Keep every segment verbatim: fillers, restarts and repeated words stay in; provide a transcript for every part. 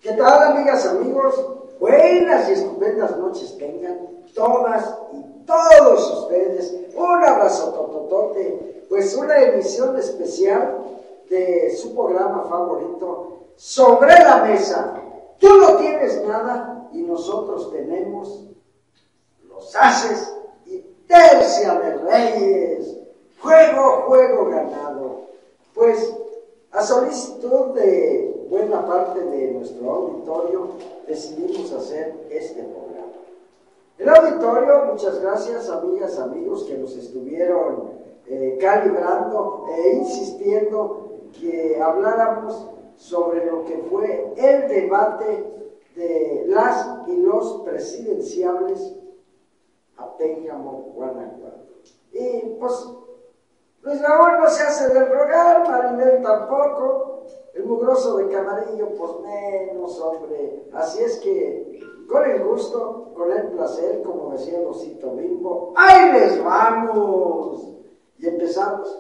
¿Qué tal, amigas, amigos? Buenas y estupendas noches tengan todas y todos ustedes. Un abrazo tototote, pues una emisión especial de su programa favorito, Sobre la Mesa. Tú no tienes nada y nosotros tenemos los ases y tercia de reyes. Juego, juego ganado. Pues a solicitud de buena parte de nuestro auditorio decidimos hacer este programa. El auditorio, muchas gracias, amigas, amigos, que nos estuvieron eh, calibrando e insistiendo que habláramos sobre lo que fue el debate de las y los presidenciables a Pénjamo, Guanajuato. Y pues Luis Raúl no se hace del rogar, Maribel tampoco, el mugroso de Camarillo pues menos, hombre. Así es que con el gusto, con el placer, como decía el osito Bimbo, ¡ahí les vamos! Y empezamos.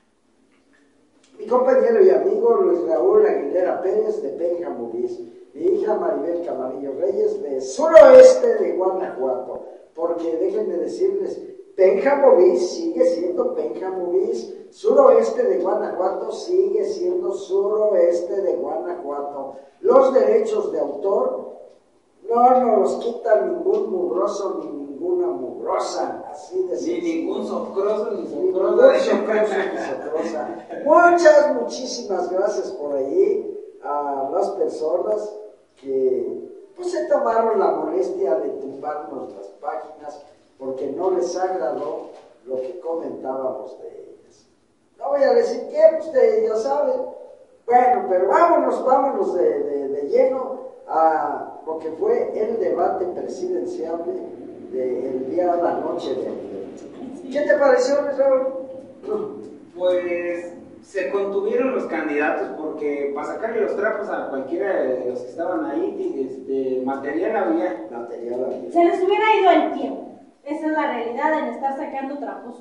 Mi compañero y amigo Luis Raúl Aguilera Pérez de Pénjamo Bis, mi hija Maribel Camarillo Reyes de suroeste de Guanajuato, porque déjenme decirles, Pénjamo Bis sigue siendo Pénjamo Bis, suroeste de Guanajuato sigue siendo suroeste de Guanajuato. Los derechos de autor no nos los quita ningún mugroso ni ninguna mugrosa, así de Ni ningún socroso ni socrosa. socrosa. Muchas, muchísimas gracias por ahí a las personas que pues se tomaron la molestia de tumbarnos las páginas porque no les agradó lo que comentábamos de ellas. No voy a decir quién, ustedes ya saben. Bueno, pero vámonos, vámonos de, de, de lleno a lo que fue el debate presidencial del día de la noche de ayer. ¿Qué te pareció, Luis Raúl? Pues se contuvieron los candidatos porque para sacarle los trapos a cualquiera de los que estaban ahí, este, material había. Material había. Se les hubiera ido el tiempo. Esa es la realidad en estar sacando trapos.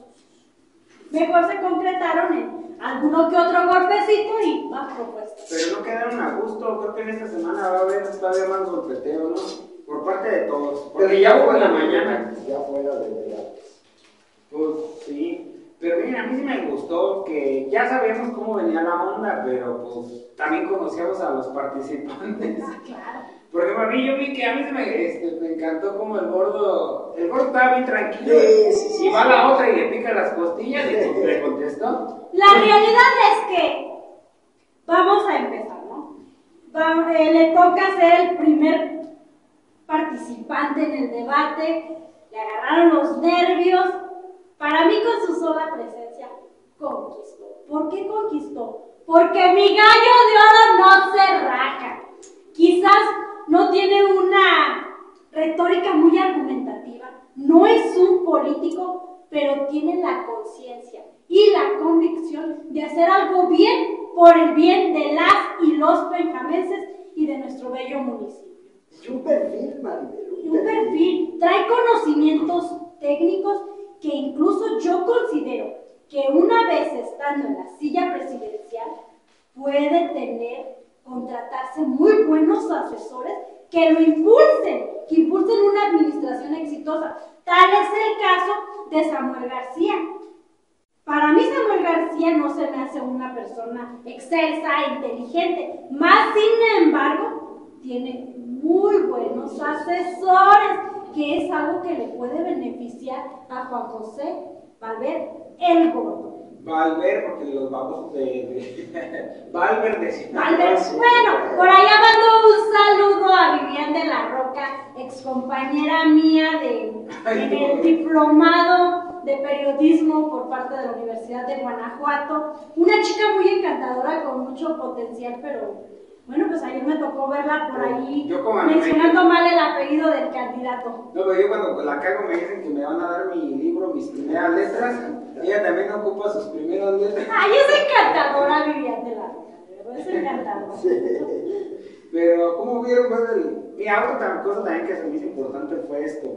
Mejor se concretaron en alguno que otro golpecito y más propuestas. Pero no quedaron a gusto. Creo que en esta semana va a haber todavía más golpeteo, ¿no? Por parte de todos. Porque Pero ya hubo en la mañana. Ya fuera de debates. Pues sí. Pero mira, a mí sí me gustó que ya sabíamos cómo venía la onda, pero pues también conocíamos a los participantes. Ah, claro. Por ejemplo, a mí yo vi que a mí se me, este, me encantó como el gordo, el gordo estaba bien tranquilo, sí, sí, sí, y va sí. la otra y le pica las costillas y le contestó. La realidad es que vamos a empezar, ¿no? Va, eh, le toca ser el primer participante en el debate, le agarraron los nervios. Para mí, con su sola presencia, conquistó. ¿Por qué conquistó? Porque mi gallo de oro no se raja. Quizás no tiene una retórica muy argumentativa, no es un político, pero tiene la conciencia y la convicción de hacer algo bien por el bien de las y los penjamenses y de nuestro bello municipio. Y un perfil, Maribel. Y un perfil, trae conocimientos técnicos que incluso yo considero que una vez estando en la silla presidencial puede tener, contratarse muy buenos asesores que lo impulsen, que impulsen una administración exitosa. Tal es el caso de Samuel García. Para mí Samuel García no se me hace una persona excelsa e inteligente, más sin embargo tiene muy buenos asesores, que es algo que le puede beneficiar a Juan José Valverde, el gordo. Valver, porque los vamos de... de Valver de Sinaloa. Valverde. Bueno, por allá mando un saludo a Vivian de la Roca, excompañera mía de, en el diplomado de periodismo por parte de la Universidad de Guanajuato. Una chica muy encantadora con mucho potencial, pero bueno, pues ayer me tocó verla por ahí mencionando mal el apellido del candidato. No, pero yo cuando la cago me dicen que me van a dar mi libro, mis primeras letras. Ella también ocupa sus primeras letras. Ay, es encantadora Vivian de la Roca, es encantadora. Pero, ¿cómo vieron? Pues, el... Mira, otra cosa también que se me hizo importante fue esto.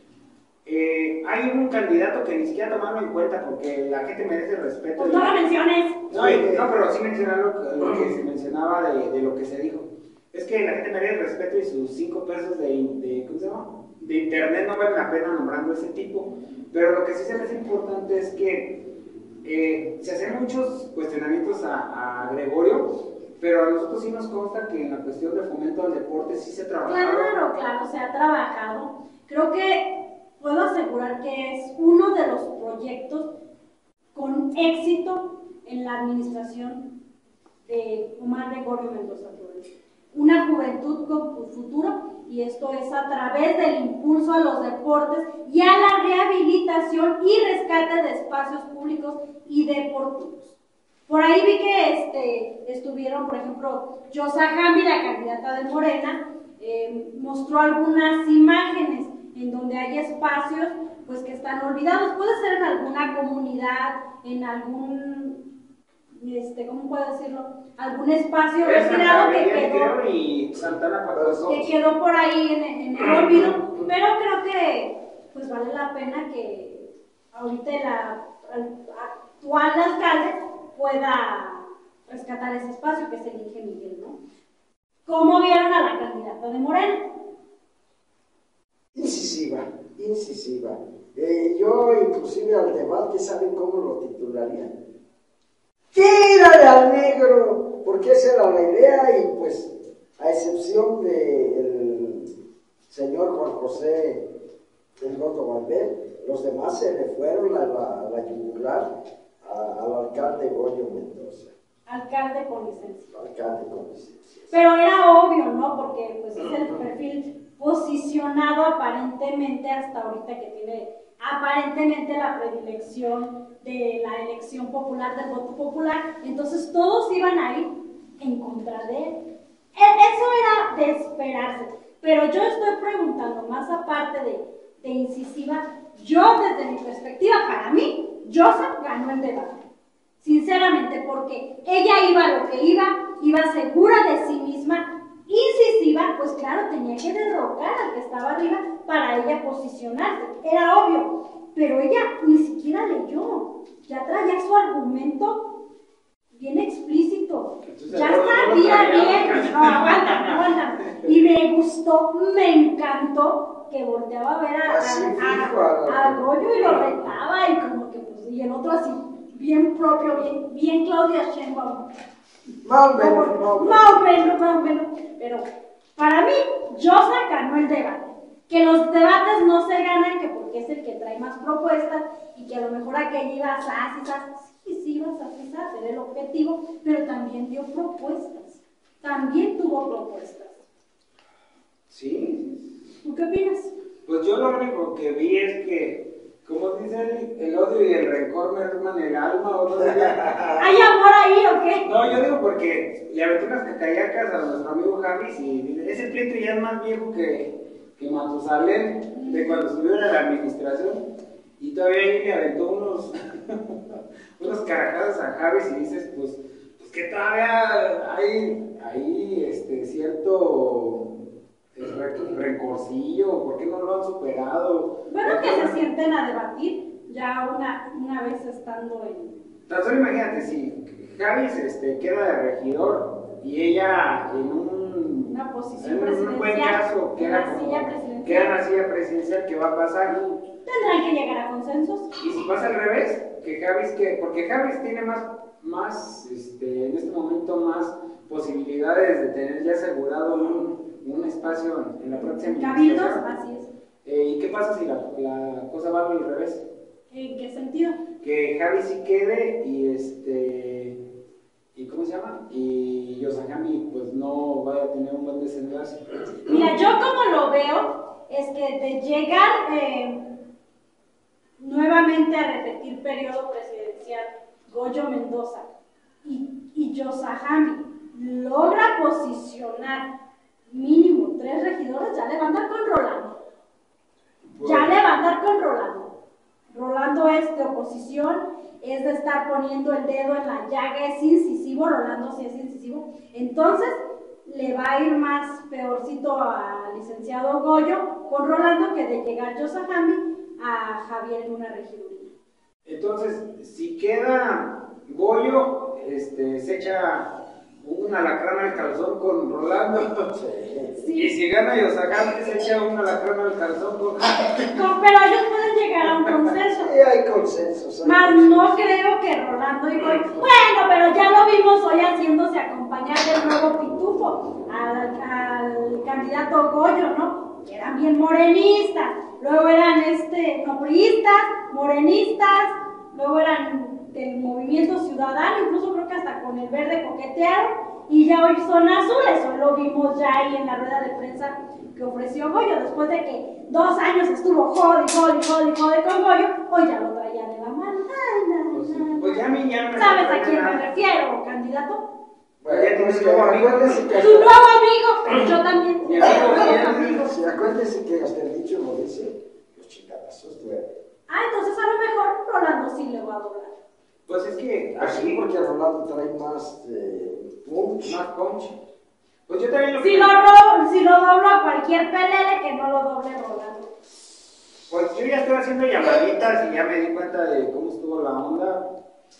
Eh, hay un candidato que ni siquiera tomaron en cuenta porque la gente merece respeto. Pues no lo menciones. No, y, no, pero sí mencionar lo, lo que se mencionaba de, de lo que se dijo. es que la gente merece respeto y sus cinco pesos de, de, ¿cómo se llama? De internet no vale la pena nombrando ese tipo, pero lo que sí se me hace importante es que eh, se hacen muchos cuestionamientos a, a Gregorio, pero a nosotros sí nos consta que en la cuestión de fomento al deporte sí se ha trabajado. Claro, claro, se ha trabajado. Creo que puedo asegurar que es uno de los proyectos con éxito en la administración de Omar Gregorio Mendoza Flores. Una juventud con futuro, y esto es a través del impulso a los deportes y a la rehabilitación y rescate de espacios públicos y deportivos. Por ahí vi que este, estuvieron, por ejemplo, Yosa Jambi, la candidata de Morena, eh, mostró algunas imágenes en donde hay espacios pues que están olvidados. Puede ser en alguna comunidad, en algún, este, ¿cómo puedo decirlo? Algún espacio retirado que quedó, y Santana que quedó por ahí en, en el olvido, pero creo que pues vale la pena que ahorita la actual alcalde pueda rescatar ese espacio, que es el Inge Miguel, ¿no? ¿Cómo vieron a la candidata de Morena? Incisiva, incisiva. Eh, yo inclusive al debate, ¿saben cómo lo titularía? ¡Tírale al negro! Porque esa era la idea, y pues, a excepción del señor Juan José El Gordo Valver, los demás se le fueron a la, a la yugular a, al alcalde Goyo Mendoza. Alcalde con licencia. Alcalde con licencia. Pero era obvio, ¿no? Porque pues es el perfil posicionado aparentemente hasta ahorita, que tiene aparentemente la predilección de la elección popular, del voto popular. Entonces todos iban a ir en contra de él. Eso era de esperarse. Pero yo estoy preguntando, más aparte de, de incisiva, yo desde mi perspectiva, para mí, Yosa ganó el debate. Sinceramente, porque ella iba a lo que iba, iba segura de sí misma, incisiva, pues claro, tenía que derrocar al que estaba arriba para ella posicionarse, era obvio, pero ella ni siquiera leyó, ya traía su argumento bien explícito, Entonces, ya no, sabía no bien, no, aguanta, aguanta, y me gustó, me encantó que volteaba a ver a, a, a, a Goyo y lo retaba, y como que pues, y el otro así, bien propio, bien, bien Claudia Sheinbaum. Más o menos, Más o menos, más o menos. Pero para mí, Yosa ganó el debate. Que los debates no se ganan, que porque es el que trae más propuestas, y que a lo mejor aquella iba a sas y sas, sí, sí, iba a sas y sas, era el objetivo, pero también dio propuestas. También tuvo propuestas. Sí. ¿Tú qué opinas? Pues yo lo único que vi es que, como dicen, el odio y el rencor me arman el alma, o no sé. ¿Hay amor ahí o qué? No, yo digo porque le aventé unas cacayacas a nuestro amigo Javis, y ese pleito ya es más viejo que, que Matusalén, de cuando estuvieron en la administración, y todavía ahí le aventó unos, unos carajadas a Javis, y dices, pues, pues que todavía hay, hay este, cierto rencorcillo, ¿por qué no lo han superado? Bueno, que se sienten a debatir ya una, una vez estando en... Tan solo imagínate, si Javis este, queda de regidor y ella en un, una posición en presidencial, un buen caso queda, en la silla presidencial, queda en la silla presidencial, ¿qué va a pasar? Tendrán que llegar a consensos. Y si pasa al revés, que Javis, que, porque Javis tiene más, más este, en este momento más posibilidades de tener ya asegurado un, un espacio en, en la próxima Cabildos, administración. así es. Eh, ¿Y qué pasa si la, la cosa va al revés? ¿En qué sentido? Que Javi sí quede y este y ¿cómo se llama? Y Yosagami pues no vaya a tener un buen desenlace. Mira, yo como lo veo es que de llegar eh, nuevamente a repetir periodo presidencial Goyo Mendoza y, y Yosagami logra posicionar mínimo tres regidores, ya le va a andar con Rolando. Ya le va a andar con Rolando. Rolando es de oposición, es de estar poniendo el dedo en la llaga, es incisivo, Rolando sí es incisivo. Entonces, le va a ir más peorcito al licenciado Goyo con Rolando que de llegar Yosagami a Javier en una regiduría. Entonces, si queda Goyo, este, se echa un alacrán al calzón con Rolando. Sí. Y si gana Yosagante se echa un alacrán al calzón con... No, pero ellos pueden llegar a un consenso. Sí, hay consensos. Hay Más consensos. no creo que Rolando y Goy, bueno, pero ya lo vimos hoy haciéndose acompañar del nuevo pitufo, al, al candidato Goyo, ¿no? Que eran bien morenistas, luego eran este, no priistas, morenistas, luego eran del Movimiento Ciudadano, incluso creo que hasta con el verde coquetearon, y ya hoy son azules, hoy lo vimos ya ahí en la rueda de prensa que ofreció Goyo, después de que dos años estuvo jode, jode, jode, jode con Goyo, hoy ya lo traía de la mano. Ay, no, Pues, sí. no, Pues ya a mí ya no me ¿sabes a sorprende quién me nada. refiero, candidato? Bueno, Ya tienes pues, nuevo amigo. acuérdese que Su nuevo amigo, yo también. Mi amigo, mi amigo. Sí, acuérdese que hasta el dicho lo dice, los chingadazos duelen. Ah, entonces a lo mejor Rolando sí le va a doblar. Pues es que Así aquí, porque Rolando trae más eh, punch. más punch. Pues yo también lo Si lo, ro- si lo doblo a cualquier pelele, que no lo doble Rolando. Pues yo ya estoy haciendo llamaditas y ya me di cuenta de cómo estuvo la onda.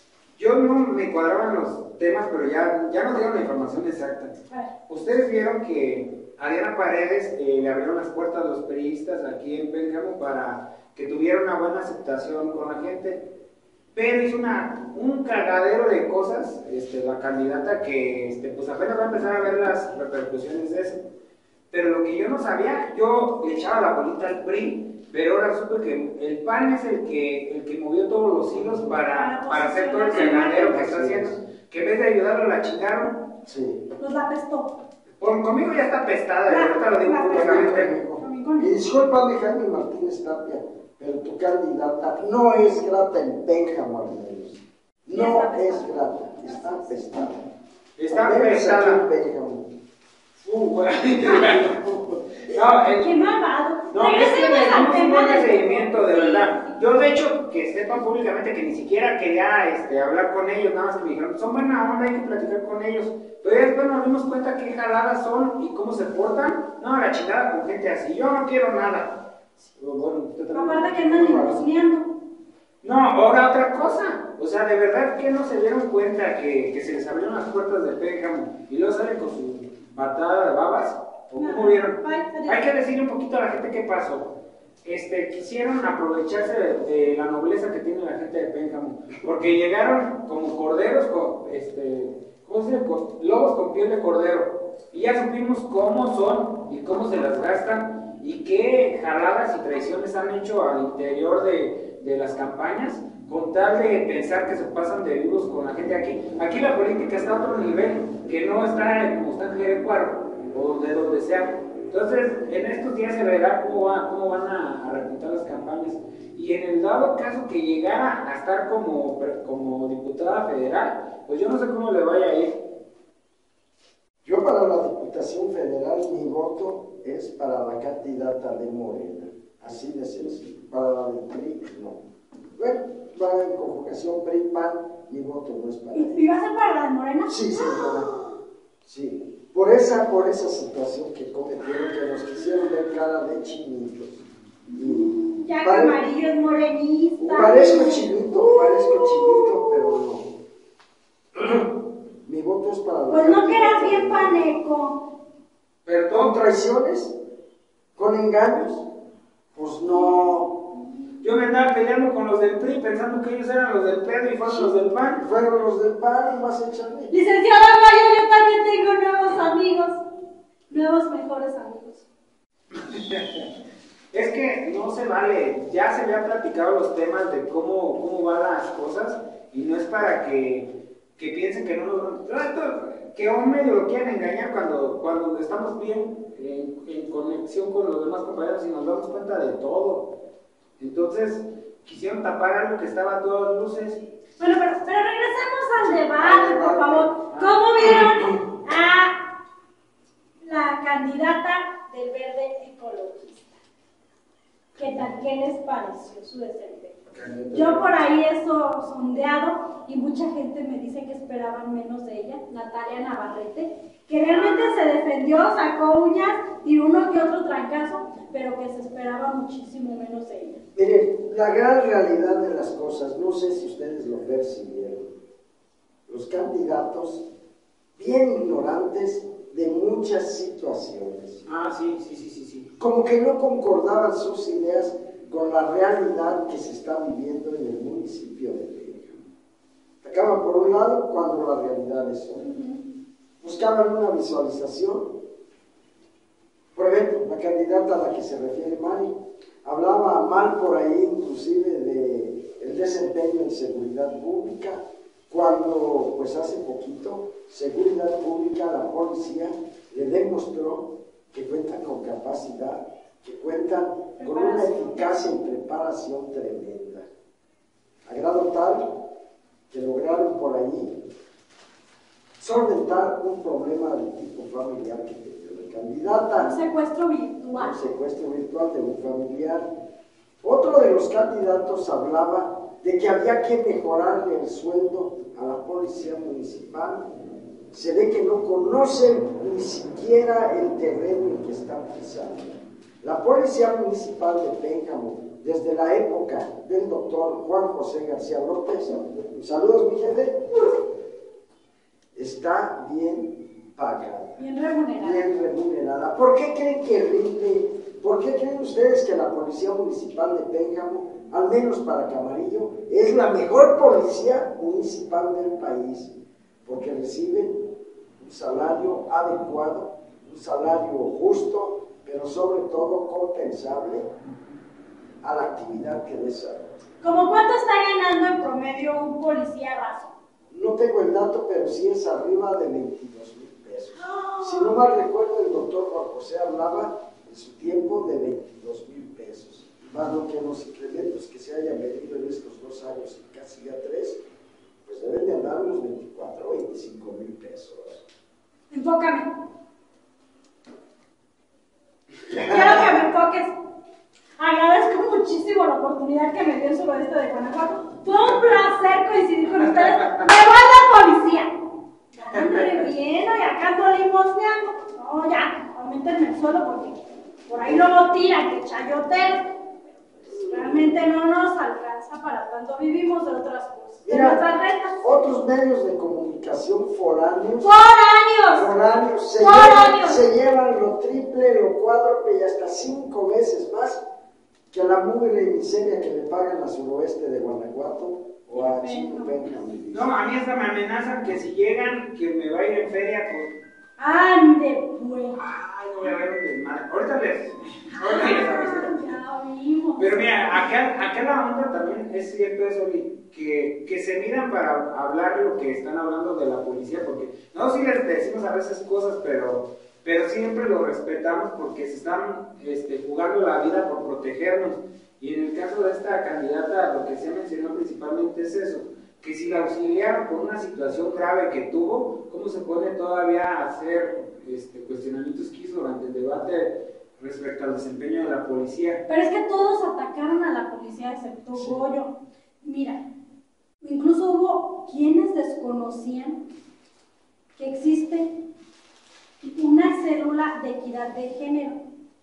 Yo no me cuadraban los temas, pero ya, ya nos dieron la información exacta. Ustedes vieron que a Diana Paredes eh, le abrieron las puertas a los periodistas aquí en Pénjamo para que tuviera una buena aceptación con la gente. Pero hizo una, un cagadero de cosas, este, la candidata, que este, pues apenas va a empezar a ver las repercusiones de eso. Pero lo que yo no sabía, yo le echaba la bolita al P R I, pero ahora supe que el P A N es el que, el que movió todos los hilos para, para hacer todo el cagadero que está haciendo. Que en vez de ayudarlo la chingaron. Sí. Nos la apestó. Por, conmigo ya está pestada, y La- ahorita lo digo la- públicamente. Y discúlpame, Jaime Martínez Tapia, pero tu candidata no es grata en Pénjamo, al menos. No es grata, está pestada. Está Al menos pestada. aquí en Pénjamo. Uh, bueno. No, el, Qué malvado. No, es que Regresemos le al dimos un tema buen del- seguimiento, de Sí, verdad. sí. Yo, de hecho, que sepan públicamente que ni siquiera quería este, hablar con ellos, nada más que me dijeron, son buena onda, hay que platicar con ellos. Pero ya después nos dimos cuenta qué jaladas son y cómo se portan. No, la chingada con gente así. Yo no quiero nada. Bueno, usted también. Aparte que andan limosneando. No, ahora otra cosa. O sea, de verdad que no se dieron cuenta que, que se les abrieron las puertas de Pénjamo y luego salen con su patada de babas. ¿O cómo vieron? Ay, adiós. Hay que decirle un poquito a la gente qué pasó. Este, quisieron aprovecharse de, de la nobleza que tiene la gente de Pénjamo, porque llegaron como corderos, con, este, ¿cómo se dice? Con- lobos con piel de cordero, y ya supimos cómo son y cómo se las gastan y qué jaladas y traiciones han hecho al interior de, de las campañas, con tal de pensar que se pasan de vivos con la gente aquí. Aquí la política está a otro nivel, que no está como está en Jerecuaro o de donde sea. Entonces, en estos días se verá cómo, va, cómo van a, a repuntar las campañas. Y en el dado caso que llegara a estar como, como diputada federal, pues yo no sé cómo le vaya a ir. Yo para la Diputación Federal mi voto es para la candidata de Morena, así de sencillo. Para la del P R I, no. Bueno, va en conjugación P R I P A N, mi voto no es para ¿Y ella. y va a ser para la de Morena? Sí, señora. Sí. Por esa, por esa situación que cometieron, que nos quisieron ver cara de chinitos. Y Ya que pare- amarillo es morenista. Parezco chinito, parezco chinito, pero no. Mi voto es para la Pues no que eras candidata bien de- paneco. ¿Con Perdón, traiciones? ¿Con engaños? Pues no. yo me andaba peleando con los del P R I pensando que ellos eran los del P E D y fueron los del P A N. Fueron los del P A N y más echarle. Licenciada Mayo, yo también tengo nuevos amigos. Nuevos mejores amigos. Es que no se vale, ya se había platicado los temas de cómo, cómo van las cosas y no es para que, que piensen que no nos... que un medio lo quieran engañar cuando, cuando estamos bien en, en conexión con los demás compañeros y nos damos cuenta de todo. Entonces, quisieron tapar algo que estaba a todas luces. Bueno, pero, pero regresemos al debate, por favor. ¿Cómo vieron a la candidata del Verde Ecologista? ¿Qué tal? ¿Qué les pareció su desempeño? Yo por ahí eso sondeado y mucha gente me dice que esperaban menos de ella, Natalia Navarrete, que realmente se defendió, sacó uñas, tiró uno que otro trancazo, pero que se esperaba muchísimo menos de ella. Miren, la gran realidad de las cosas, no sé si ustedes lo percibieron, los candidatos bien ignorantes de muchas situaciones. Ah, sí, sí, sí, sí, sí. Como que no concordaban sus ideas con la realidad que se está viviendo en el municipio de Pénjamo. Atacaban por un lado cuando la realidad es otra. Buscaban una visualización. Por ejemplo, la candidata a la que se refiere Mari hablaba mal por ahí inclusive de el desempeño en seguridad pública, cuando pues hace poquito seguridad pública, la policía le demostró que cuentan con capacidad, que cuentan con una eficacia y preparación tremenda, a grado tal que lograron por ahí solventar un problema de tipo familiar que tenía la candidata. Un secuestro virtual. Un secuestro virtual de un familiar. Otro de los candidatos hablaba de que había que mejorarle el sueldo a la policía municipal. Se ve que no conocen ni siquiera el terreno en que están pisando. La policía municipal de Pénjamo, desde la época del doctor Juan José García López, saludos mi jefe, está bien pagada. Bien remunerada. Bien remunerada. ¿Por qué creen que rinde? ¿Por qué creen ustedes que la policía municipal de Pénjamo, al menos para Camarillo, es la mejor policía municipal del país? Porque reciben un salario adecuado, un salario justo, pero sobre todo compensable a la actividad que desarrolla. ¿Cómo cuánto está ganando en promedio un policía raso? No tengo el dato, pero sí es arriba de veintidós mil pesos. Oh. Si no mal recuerdo, el doctor Juan José hablaba en su tiempo de veintidós mil pesos. Más lo que los incrementos que se hayan venido en estos dos años y casi ya tres, pues deben de andar unos veinticuatro o veinticinco mil pesos. Enfócame. Quiero que me enfoques. Agradezco muchísimo la oportunidad que me dio el suroeste de Guanajuato. Fue un placer coincidir con ustedes. ¡Me voy de policía! Hombre, bien, y acá ando limosneando. No, ya, aumentenme el suelo porque por ahí luego tiran que chayoteros. Pues, realmente no nos alcanza para tanto. Vivimos de otras cosas, de Mira, nuestras rentas. otros medios de comunicación foráneos, ¡Foráneos! foráneos se, ¡Foráneos! Llevan, se llevan lo triple, lo cuádruple y hasta cinco veces más que la mugre miseria que le pagan a suroeste de Guanajuato o a Chico Pénjamo. No, a mí hasta me amenazan que si llegan, que me va a ir en feria, pues... ¡Ande, pues! Ay, no voy a ver un desmadre. Ahorita les... Ahorita les aviso. Ya vimos. Pero mira, acá, acá la onda también es cierto eso, que, que se miran para hablar lo que están hablando de la policía, porque no, sí les decimos a veces cosas, pero, pero siempre lo respetamos porque se están este, jugando la vida por protegernos. Y en el caso de esta candidata, lo que se mencionó principalmente es eso, que si la auxiliaron con una situación grave que tuvo, ¿cómo se pone todavía a hacer este, cuestionamientos que hizo durante el debate respecto al desempeño de la policía? Pero es que todos atacaron a la policía excepto Sí. Goyo. Mira, incluso hubo quienes desconocían que existe una célula de equidad de género.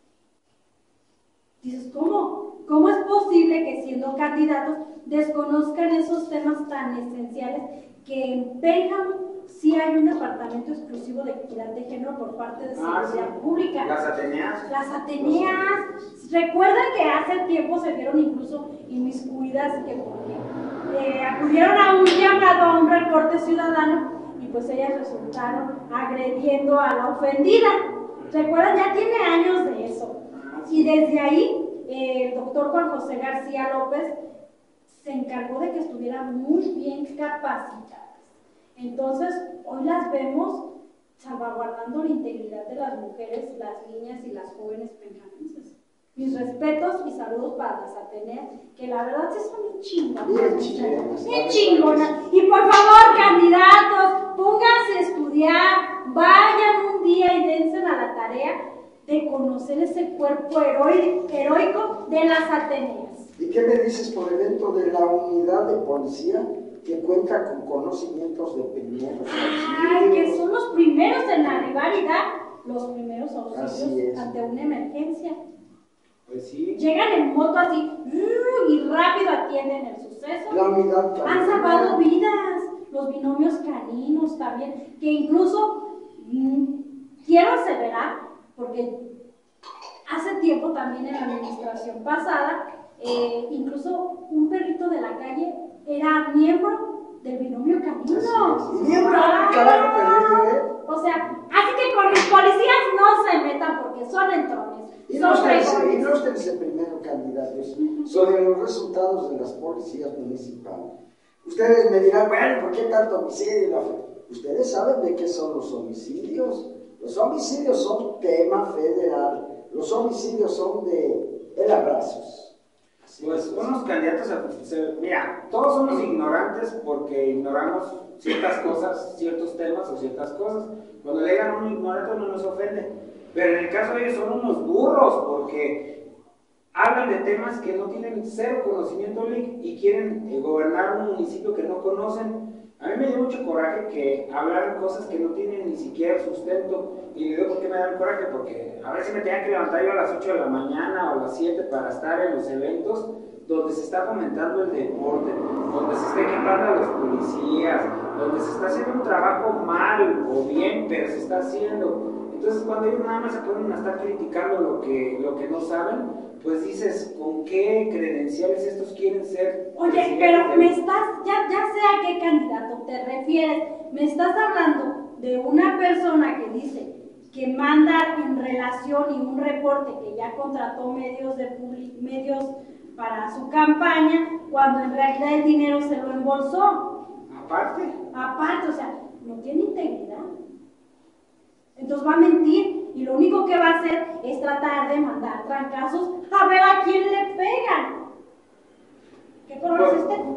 Dices, ¿cómo? ¿Cómo es posible que siendo candidatos desconozcan esos temas tan esenciales que en Pénjamo sí hay un departamento exclusivo de equidad de género por parte de Ah, seguridad sí. pública? Las Ateneas. Las Ateneas. Recuerdan que hace tiempo se vieron incluso inmiscuidas que porque eh, acudieron a un llamado, a un reporte ciudadano, y pues ellas resultaron agrediendo a la ofendida. Recuerdan, ya tiene años de eso. Y desde ahí, eh, el doctor Juan José García López se encargó de que estuvieran muy bien capacitadas. Entonces, hoy las vemos salvaguardando la integridad de las mujeres, las niñas y las jóvenes penjamenses. Mis respetos y saludos para las Ateneas, que la verdad sí son bien chingonas. Bien chingonas. Bien chingonas. Y por favor, candidatos, pónganse a estudiar, vayan un día y dense a la tarea de conocer ese cuerpo heroico, heroico de las Ateneas. ¿Y qué me dices, por ejemplo, de la unidad de policía que cuenta con conocimientos de primeros Ay, auxilios? que son los primeros en arribar y dar los primeros Así auxilios es. ante una emergencia. Pues sí. Llegan en moto así y rápido atienden el suceso. La unidad Han salvado vidas. los binomios caninos también, que incluso mmm, quiero aseverar, porque hace tiempo también en la administración pasada, eh, incluso un perrito de la calle era miembro del binomio canino. Y miembro, carajo, perrillo, ¿eh? O sea, así que con los policías no se metan porque son entrones. Y no son ustedes, y no ustedes el primero candidatos sobre los resultados de las policías municipales. Ustedes me dirán, bueno, ¿por qué tanto homicidio? Ustedes saben de qué son los homicidios. Los homicidios son tema federal. Los homicidios son de el abrazos. Pues unos candidatos, a, se, mira, todos somos ignorantes porque ignoramos ciertas cosas, ciertos temas o ciertas cosas. Cuando le digan a un ignorante no nos ofende, pero en el caso de ellos son unos burros porque hablan de temas que no tienen cero conocimiento y quieren eh, gobernar un municipio que no conocen. A mí me dio mucho coraje que hablaran cosas que no tienen ni siquiera sustento. Y le digo por qué me da coraje, porque a ver si me tenía que levantar yo a las ocho de la mañana o a las siete para estar en los eventos donde se está fomentando el deporte, donde se está equipando a los policías, donde se está haciendo un trabajo mal o bien, pero se está haciendo. Entonces cuando ellos nada más se ponen a estar criticando lo que, lo que no saben, pues dices, ¿con qué credenciales estos quieren ser? Oye, pero me estás, ya, ya sé a qué candidato te refieres, me estás hablando de una persona que dice que manda en relación y un reporte que ya contrató medios de public, medios para su campaña, cuando en realidad el dinero se lo embolsó. Aparte. Aparte, o sea, no tiene integridad. Entonces va a mentir y lo único que va a hacer es tratar de mandar trancazos a ver a quién le pegan. ¿Qué color es este?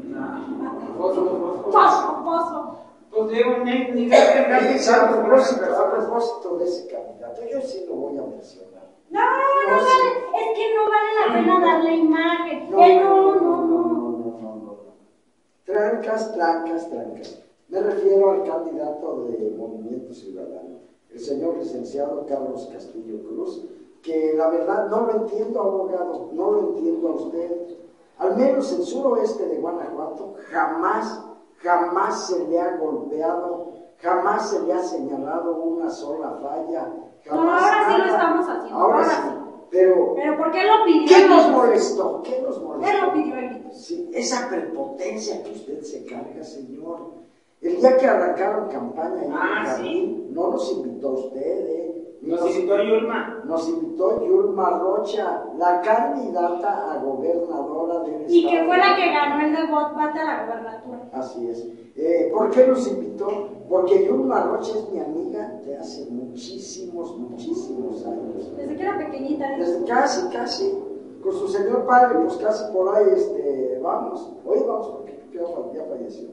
No, fósforo, Fósforo, fósforo. Pues digo, ni, ni Y a propósito, a propósito de ese candidato, yo sí lo voy a mencionar. No, no, no, No, vale, sí. es que no vale la pena darle imagen. No, Él no, no, no, no, no, no. no, no, no. Trancas, trancas, trancas. Me refiero al candidato de Movimiento Ciudadano, el señor licenciado Carlos Castillo Cruz, que la verdad no lo entiendo, abogado, no lo entiendo a usted. Al menos en suroeste de Guanajuato jamás, jamás se le ha golpeado, jamás se le ha señalado una sola falla. No, Jamás ahora sí lo nada. estamos haciendo. Ahora, Ahora sí. sí. Pero, Pero ¿por qué lo pidió? ¿qué nos Él molestó? ¿Qué nos molestó? lo pidió él. Sí, esa prepotencia que usted se carga, señor. El día que arrancaron campaña ahí en Ah, el jardín, no nos invitó usted, ¿eh? Nos invitó Yulma. Nos invitó Yulma Rocha, la candidata a gobernadora del Y estado. que fue la que ganó el debate a la gobernatura. Así es. Eh, ¿Por qué nos invitó? Porque Yulma Rocha es mi amiga de hace muchísimos, muchísimos años. Desde que era pequeñita. ¿eh? Desde casi, casi, con su señor padre, pues casi por ahí, este, vamos, hoy vamos porque ya, ya falleció.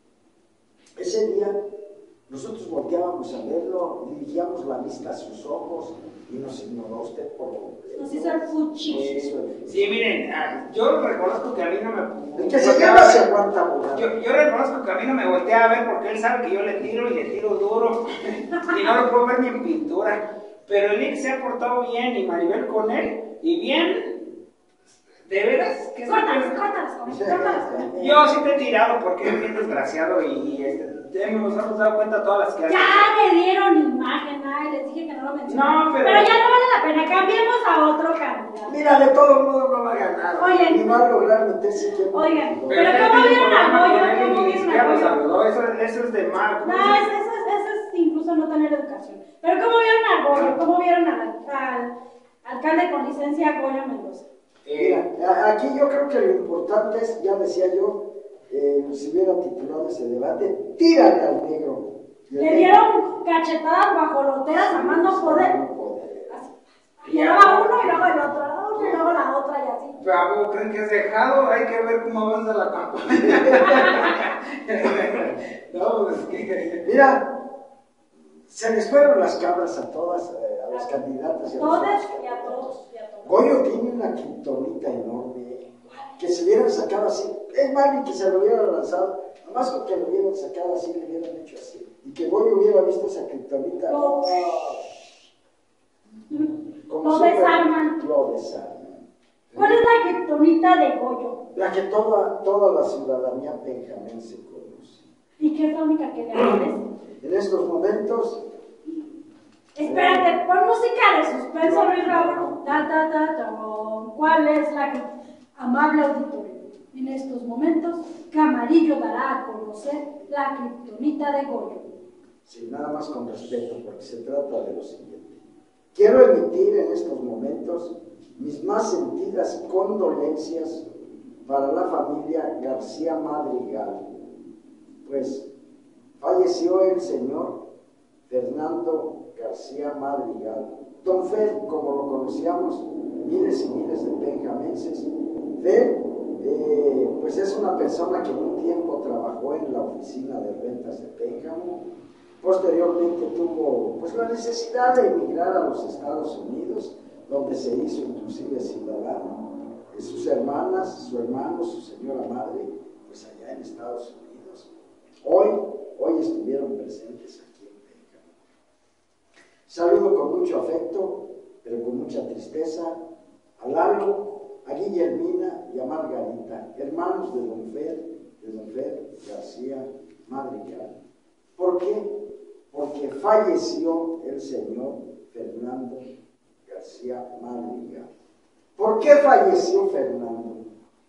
Ese día nosotros volteábamos a verlo, dirigíamos la vista a sus ojos y nos ignoró usted por completo. Nos hizo el fuchi. Nos hizo el fuchi. Sí, miren, yo reconozco que a mí no me... El que se llama se aguanta, abogado. Yo, yo reconozco que a mí no me voltea a ver porque él sabe que yo le tiro y le tiro duro y no lo puedo ver ni en pintura. Pero el Ix se ha portado bien y Maribel con él y bien. ¿De veras? ¿Qué Córtalas, córtalas, córtalas. Yo sí te he tirado porque es bien desgraciado y, y este, hemos, hemos dado cuenta todas las que Ya hacen. le dieron imagen, ay, les dije que no lo mencionaran. No, pero- Pero ya no vale la pena, cambiemos a otro candidato. Mira, de todo modo no va a ganar. Oigan. Ni va a lograr meterse aquí. Oigan, No. Pero este ¿cómo tiene vieron a programa Goyo? con él y ¿Cómo ni vieron a siquiera lo Goyo? saludó, eso, eso es de mal. ¿Cómo No, se eso, dice? eso, eso es incluso no tener educación. Pero ¿cómo vieron a Goyo? ¿Cómo vieron al, al alcalde con licencia Goyo Mendoza? Eh, Mira, a- aquí yo creo que lo importante es, ya decía yo, eh, si hubiera titulado ese debate, tírale al negro. Y el Le negro- dieron cachetadas bajoloteras a mano poder. Poder. Así. Y daba uno y luego el otro, la otra y luego la otra y así. ¿Pero a poco creen que es dejado? Hay que ver cómo avanza la campaña. No, pues que... Mira, se les fueron las cabras a todas, eh, a las candidatas y a los Todas otros y a todos y a todos. Goyo tiene una criptonita enorme, que se hubieran sacado así, es más, ni que se lo hubieran lanzado, nomás con que lo hubieran sacado así, le hubieran hecho así, y que Goyo hubiera visto esa criptonita. Lo- como Lo súper- desarman. Lo desarman. ¿Cuál es la criptonita de Goyo? La que toda, toda la ciudadanía benjamense conoce. ¿Y ¿Y qué es la única que le aparece? En estos momentos, Espérate, pon música de suspenso, Luis Raúl. Ta, ta, ta, ta. ¿Cuál es la que... Amable auditorio, en estos momentos, Camarillo dará a conocer la kriptonita de Goyo. sí, nada más con respeto, porque se trata de lo siguiente. Quiero emitir en estos momentos mis más sentidas condolencias para la familia García Madrigal, pues falleció el señor Fernando García Madrigal, Don Fer, como lo conocíamos, miles y miles de penjamenses. Fer, eh, pues es una persona que en un tiempo trabajó en la oficina de rentas de Pénjamo. Posteriormente tuvo pues la necesidad de emigrar a los Estados Unidos, donde se hizo inclusive ciudadano. Eh, sus hermanas, su hermano, su señora madre, pues allá en Estados Unidos. Hoy, hoy estuvieron presentes aquí en Pénjamo. Saludo con mucho afecto, pero con mucha tristeza, a Lalo, a Guillermina y a Margarita, hermanos de Don Fer, de Don Fer García Madrigal. ¿Por qué? Porque falleció el señor Fernando García Madrigal. ¿Por qué falleció Fernando?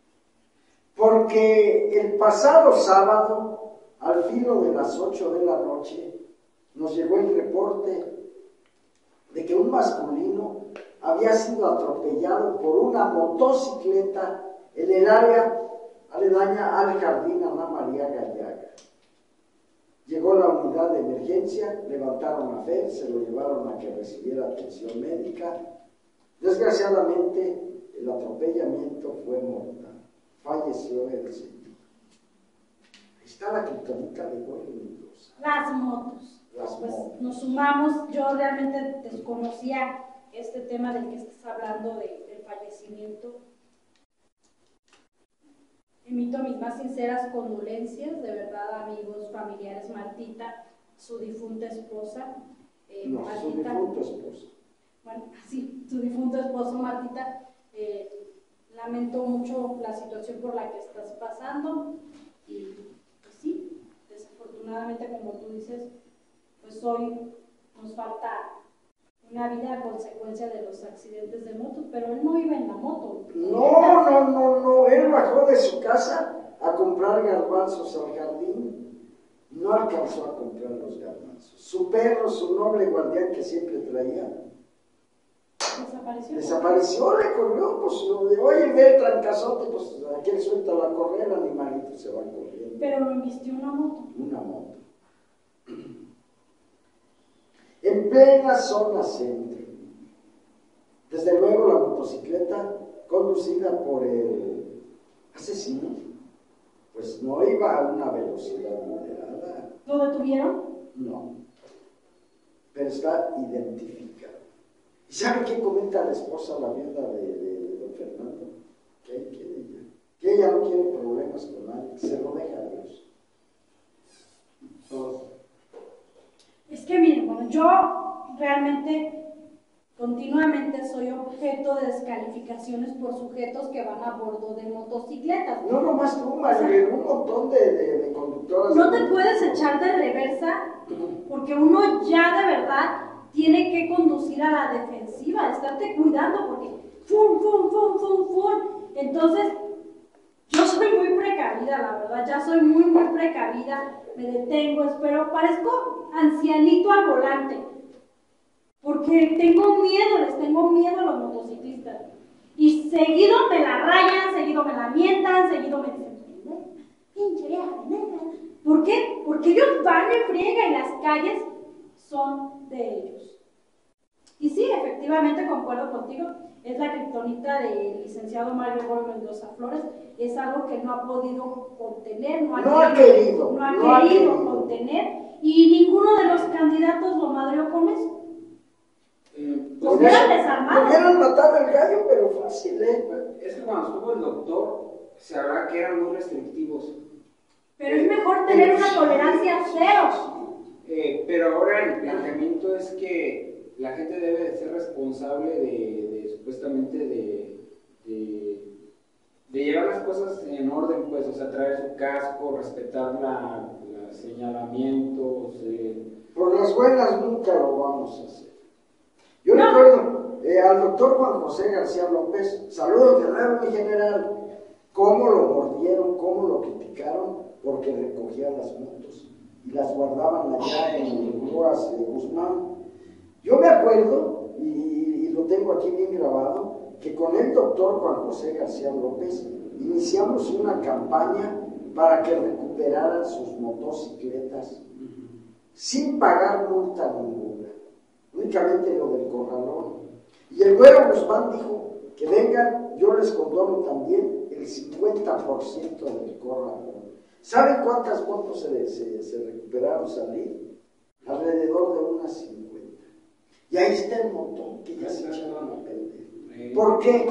Porque el pasado sábado, al filo de las ocho de la noche, nos llegó el reporte de que un masculino había sido atropellado por una motocicleta en el área aledaña al jardín Ana María Gallaga. Llegó la unidad de emergencia, levantaron a Fer, se lo llevaron a que recibiera atención médica. Desgraciadamente, el atropellamiento fue mortal. Falleció el señor. Ahí está la kriptonita de Goyo Mendoza. Las motos. Las pues motos. Nos sumamos, yo realmente desconocía este tema del que estás hablando, de, del fallecimiento. Emito mis más sinceras condolencias, de verdad, amigos, familiares, Martita, su difunta esposa. Eh, No, Martita, su difunto esposo. Bueno, sí, su difunto esposo, Martita. Eh, lamento mucho la situación por la que estás pasando y pues sí, desafortunadamente, como tú dices, pues hoy nos falta una vida a consecuencia de los accidentes de moto, pero él no iba en la moto. No, no, no, no, él bajó de su casa a comprar garbanzos al jardín, no alcanzó a comprar los garbanzos. Su perro, su noble guardián que siempre traía, Desapareció. desapareció, le corrió, pues lo de, oye, ve el trancazote, pues aquel suelta la correa, el animalito se va corriendo. Pero lo embistió una moto. Una moto. En plena zona centro. Desde luego la motocicleta conducida por el asesino, pues no iba a una velocidad moderada. ¿Lo detuvieron? No. Pero está identificado. ¿Y sabe qué comenta la esposa, la viuda de, de, de don Fernando? Que él quiere ella. Que ella no quiere problemas con nadie, que se lo deja a Dios. Todo. Es que miren, bueno, yo realmente continuamente soy objeto de descalificaciones por sujetos que van a bordo de motocicletas. No nomás tú, María, un montón de, de, de conductoras. No te puedes echar de reversa porque uno ya de verdad tiene que conducir a la defensiva, estarte cuidando porque fum, fum, fum, fum, fum. Entonces, yo soy muy precavida, la verdad, ya soy muy, muy precavida, me detengo, espero, parezco ancianito al volante, porque tengo miedo, les tengo miedo a los motociclistas. Y seguido me la rayan, seguido me la mientan, seguido me dicen, pinche vieja, ¿por qué? Porque ellos van en friega y las calles son de ellos. Y sí, efectivamente, concuerdo contigo, es la kriptonita del licenciado Mario Goyo Mendoza Flores, es algo que no ha podido contener, no ha, no ha querido, querido, no ha no querido, ha querido contener, y ninguno de los candidatos lo madreó con eso. Eh, Los pues, hubieran desarmado. Hubieran matado el gallo, pero fácil, ¿eh? es que cuando estuvo el doctor, se hablaba que eran muy restrictivos. Pero es mejor tener una tolerancia cero. Eh, pero ahora el planteamiento es que la gente debe de ser responsable de, de supuestamente de, de, de llevar las cosas en orden, pues, o sea, traer su casco, respetar la, las señalamientos. Eh. Por las buenas nunca lo vamos a hacer. Yo No. recuerdo eh, al doctor Juan José García López, saludos de nuevo, mi general, cómo lo mordieron, cómo lo criticaron, porque recogía las motos y las guardaban allá en Grúas de Guzmán. Yo me acuerdo, y, y lo tengo aquí bien grabado, que con el doctor Juan José García López iniciamos una campaña para que recuperaran sus motocicletas sin pagar multa ninguna, únicamente lo del corralón. Y el güero Guzmán dijo que vengan, yo les condono también el cincuenta por ciento del corralón. ¿Saben cuántas motos se, se, se recuperaron salir? Alrededor de unas cincuenta. Y ahí está el montón que ya se echaron a perder. ¿Por qué?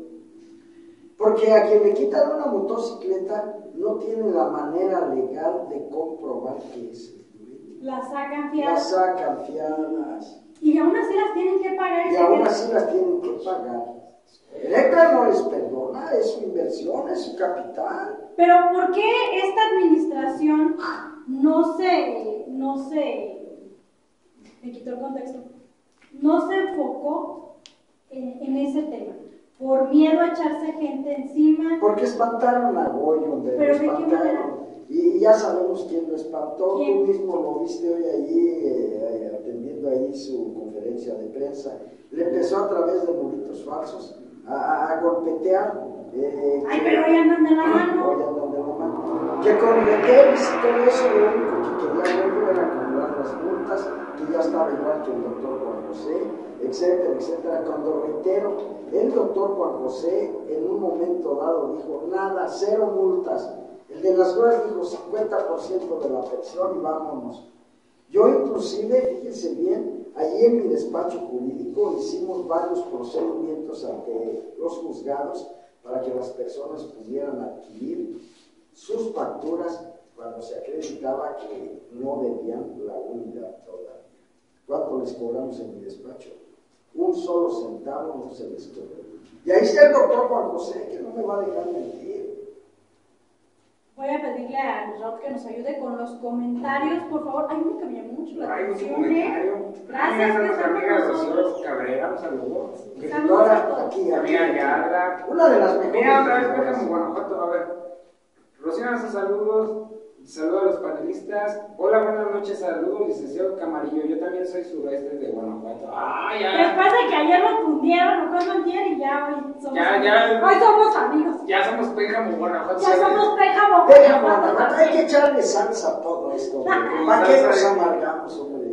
Porque a quien le quitan una motocicleta no tiene la manera legal de comprobar que es el dueño. Las sacan Las fiadas. sacan fiadas. Y aún así las tienen que pagar. Y se aún quedan- así las tienen que pagar. Electra no les perdona, es su inversión, es su capital. Pero ¿por qué esta administración no se, no se, me quitó el contexto, no se enfocó en, en ese tema? Por miedo a echarse gente encima. Porque espantaron a Goyo, hombre, ¿Pero lo de qué manera? espantaron. Y ya sabemos quién lo espantó. ¿Quién? Tú mismo lo viste hoy allí, eh, atendiendo ahí su conferencia de prensa. Le empezó a través de numeritos falsos a, a, a golpetear. Eh, Ay, que- pero hoy andan de la Hoy mano. andan de la mano. Que con retenes y todo eso, lo único que quería Goyo era acumular las multas, que ya estaba igual que el doctor Juan José, etcétera, etcétera. Cuando reitero, el doctor Juan José en un momento dado dijo, nada, cero multas. El de las grúas dijo cincuenta por ciento de la pensión y vámonos. Yo inclusive, fíjense bien, allí en mi despacho jurídico hicimos varios procedimientos ante los juzgados para que las personas pudieran adquirir sus facturas cuando se acreditaba que no debían la unidad todavía. ¿Cuánto les cobramos en mi despacho? Un solo centavo no se les cobró. Y ahí está el doctor Juan José, que no me va a dejar mentir. Voy a pedirle a Raúl que nos ayude con los comentarios, por favor. Hay uno que me llamó mucho la Hay mucho atención. ¿eh? comentario. Gracias, Mira, que nuestra están amiga con nosotros. Rocío Cabrera, un saludo. Saludos a todos. Aquí, aquí, Amiga aquí. Yadra. Una de las mejores. Mira, otra vez figuras. Pécamo, Guanajuato. A ver. Rocío hace saludos. Saludos a los panelistas. Hola, buenas noches. Saludos, licenciado Camarillo. Yo también soy sureste de Guanajuato. Ah, ya. Después de que ayer lo fundieron, lo fue antier y ya hoy somos Ya, amigos. ya. Hoy somos amigos. Ya somos Pécamo, Guanajuato. Ya somos Péjamo. Venga, Guanajuato, hay que echarle salsa a todo esto. hombre. ¿Para qué nos amargamos, hombre?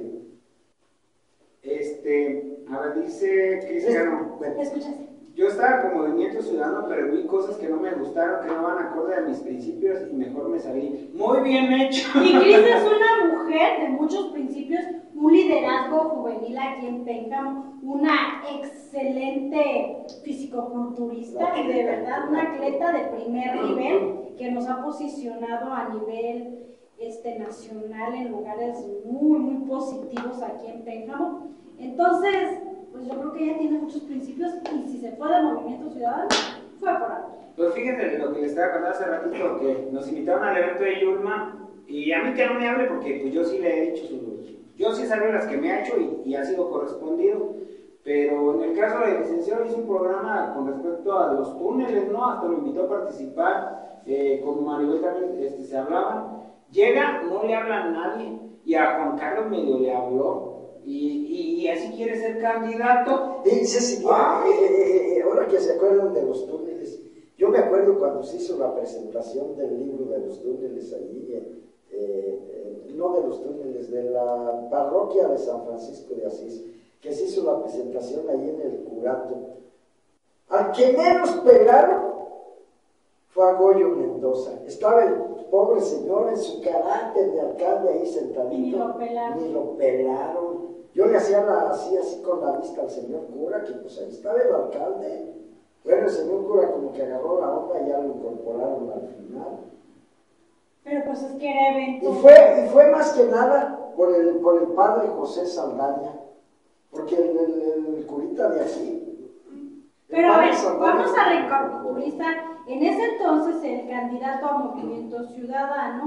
Este, a ver, dice Cristiano. Bueno, Escúchase. Yo estaba como movimiento ciudadano, pero vi cosas que no me gustaron, que no van acorde a mis principios y mejor me salí. Muy bien hecho. Y Cris es una mujer de muchos principios, un liderazgo juvenil aquí en Pénjamo, una excelente fisicoculturista y de verdad una atleta de primer nivel que nos ha posicionado a nivel este, nacional en lugares muy, muy positivos aquí en Pénjamo. Entonces, pues yo creo que ella tiene muchos principios y si se fue de Movimiento Ciudadano, fue por algo. Pues fíjense lo que les estaba contando hace ratito, que nos invitaron al evento de Yulma, y a mí que no me hable porque pues yo sí le he hecho sus... Yo sí sabía las que me ha hecho y, y ha sido correspondido, pero en el caso del licenciado hizo un programa con respecto a los túneles, ¿no? Hasta lo invitó a participar, eh, con Maribel también este, se hablaban. Llega, no le habla a nadie, y a Juan Carlos medio le habló. Y, y, y así quiere ser candidato. dice si Ay. eh, eh, ahora que se acuerdan de los túneles, yo me acuerdo cuando se hizo la presentación del libro de los túneles allí, eh, eh, no de los túneles, de la parroquia de San Francisco de Asís, que se hizo la presentación ahí en el curato. Al que menos pelaron fue a Goyo Mendoza. Estaba el pobre señor en su carácter de alcalde ahí sentadito. Y ni lo pelaron. Ni lo pelaron. Yo le hacía la, así, así con la vista al señor cura, que pues ahí estaba el alcalde. Bueno, el señor cura como que agarró la onda y ya lo incorporaron al final. Pero pues es que era Y evento. fue, y fue más que nada por el, por el padre José Saldaña, porque el, el, el curita de aquí. el Pero a padre ver, Saldaña- vamos a recapitular. En ese entonces el candidato a Movimiento Ciudadano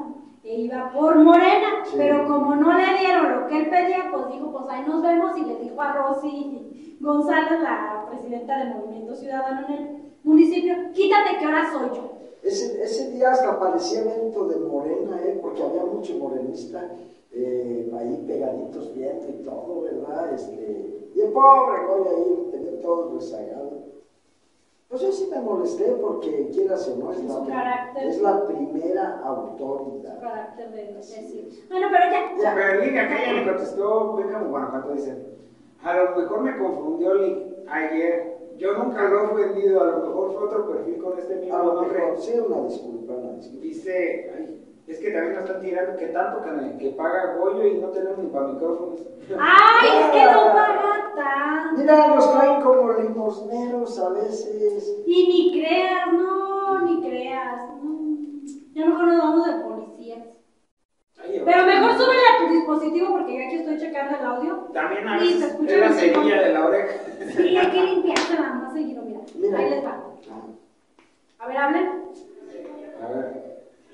que iba por Morena, Sí. pero como no le dieron lo que él pedía, pues dijo, pues ahí nos vemos, y le dijo a Rosy González, la presidenta del Movimiento Ciudadano en el municipio, quítate que ahora soy yo. Ese, ese día hasta parecía evento de Morena, ¿eh? Porque había mucho morenista eh, ahí pegaditos viendo y todo, ¿verdad? Este, y el pobre Goya ahí tenía todo rezagado. Pues yo sí me molesté porque, quieras o no, es, Su la, carácter. es la primera Su autoridad. carácter de decir. Bueno, pero ya, ya. Pero Lili, acá ya le contestó Benjamín Guanajuato, dice, a lo mejor me confundió Lili ayer. Yo nunca lo he ofendido, a lo mejor fue otro perfil con este mismo A lo nombre. mejor, sí, una disculpa, una disculpa. Dice, ay, es que también nos están tirando que tanto que, me, que paga Goyo y no tenemos ni para micrófonos. Ay, es que no paga tanto. Mira, nos traen como limosneros a veces. Y ni creas, no, ni creas. No. Ya mejor nos vamos de policías. Ay, Pero mejor súbele a tu dispositivo porque yo aquí estoy checando el audio. También a Y se veces escucha es la el sonido. cerilla de la oreja. Sí, hay que limpiársela más seguido, mira. Mira. Ahí les va. Ah, A ver, hablen. A ver.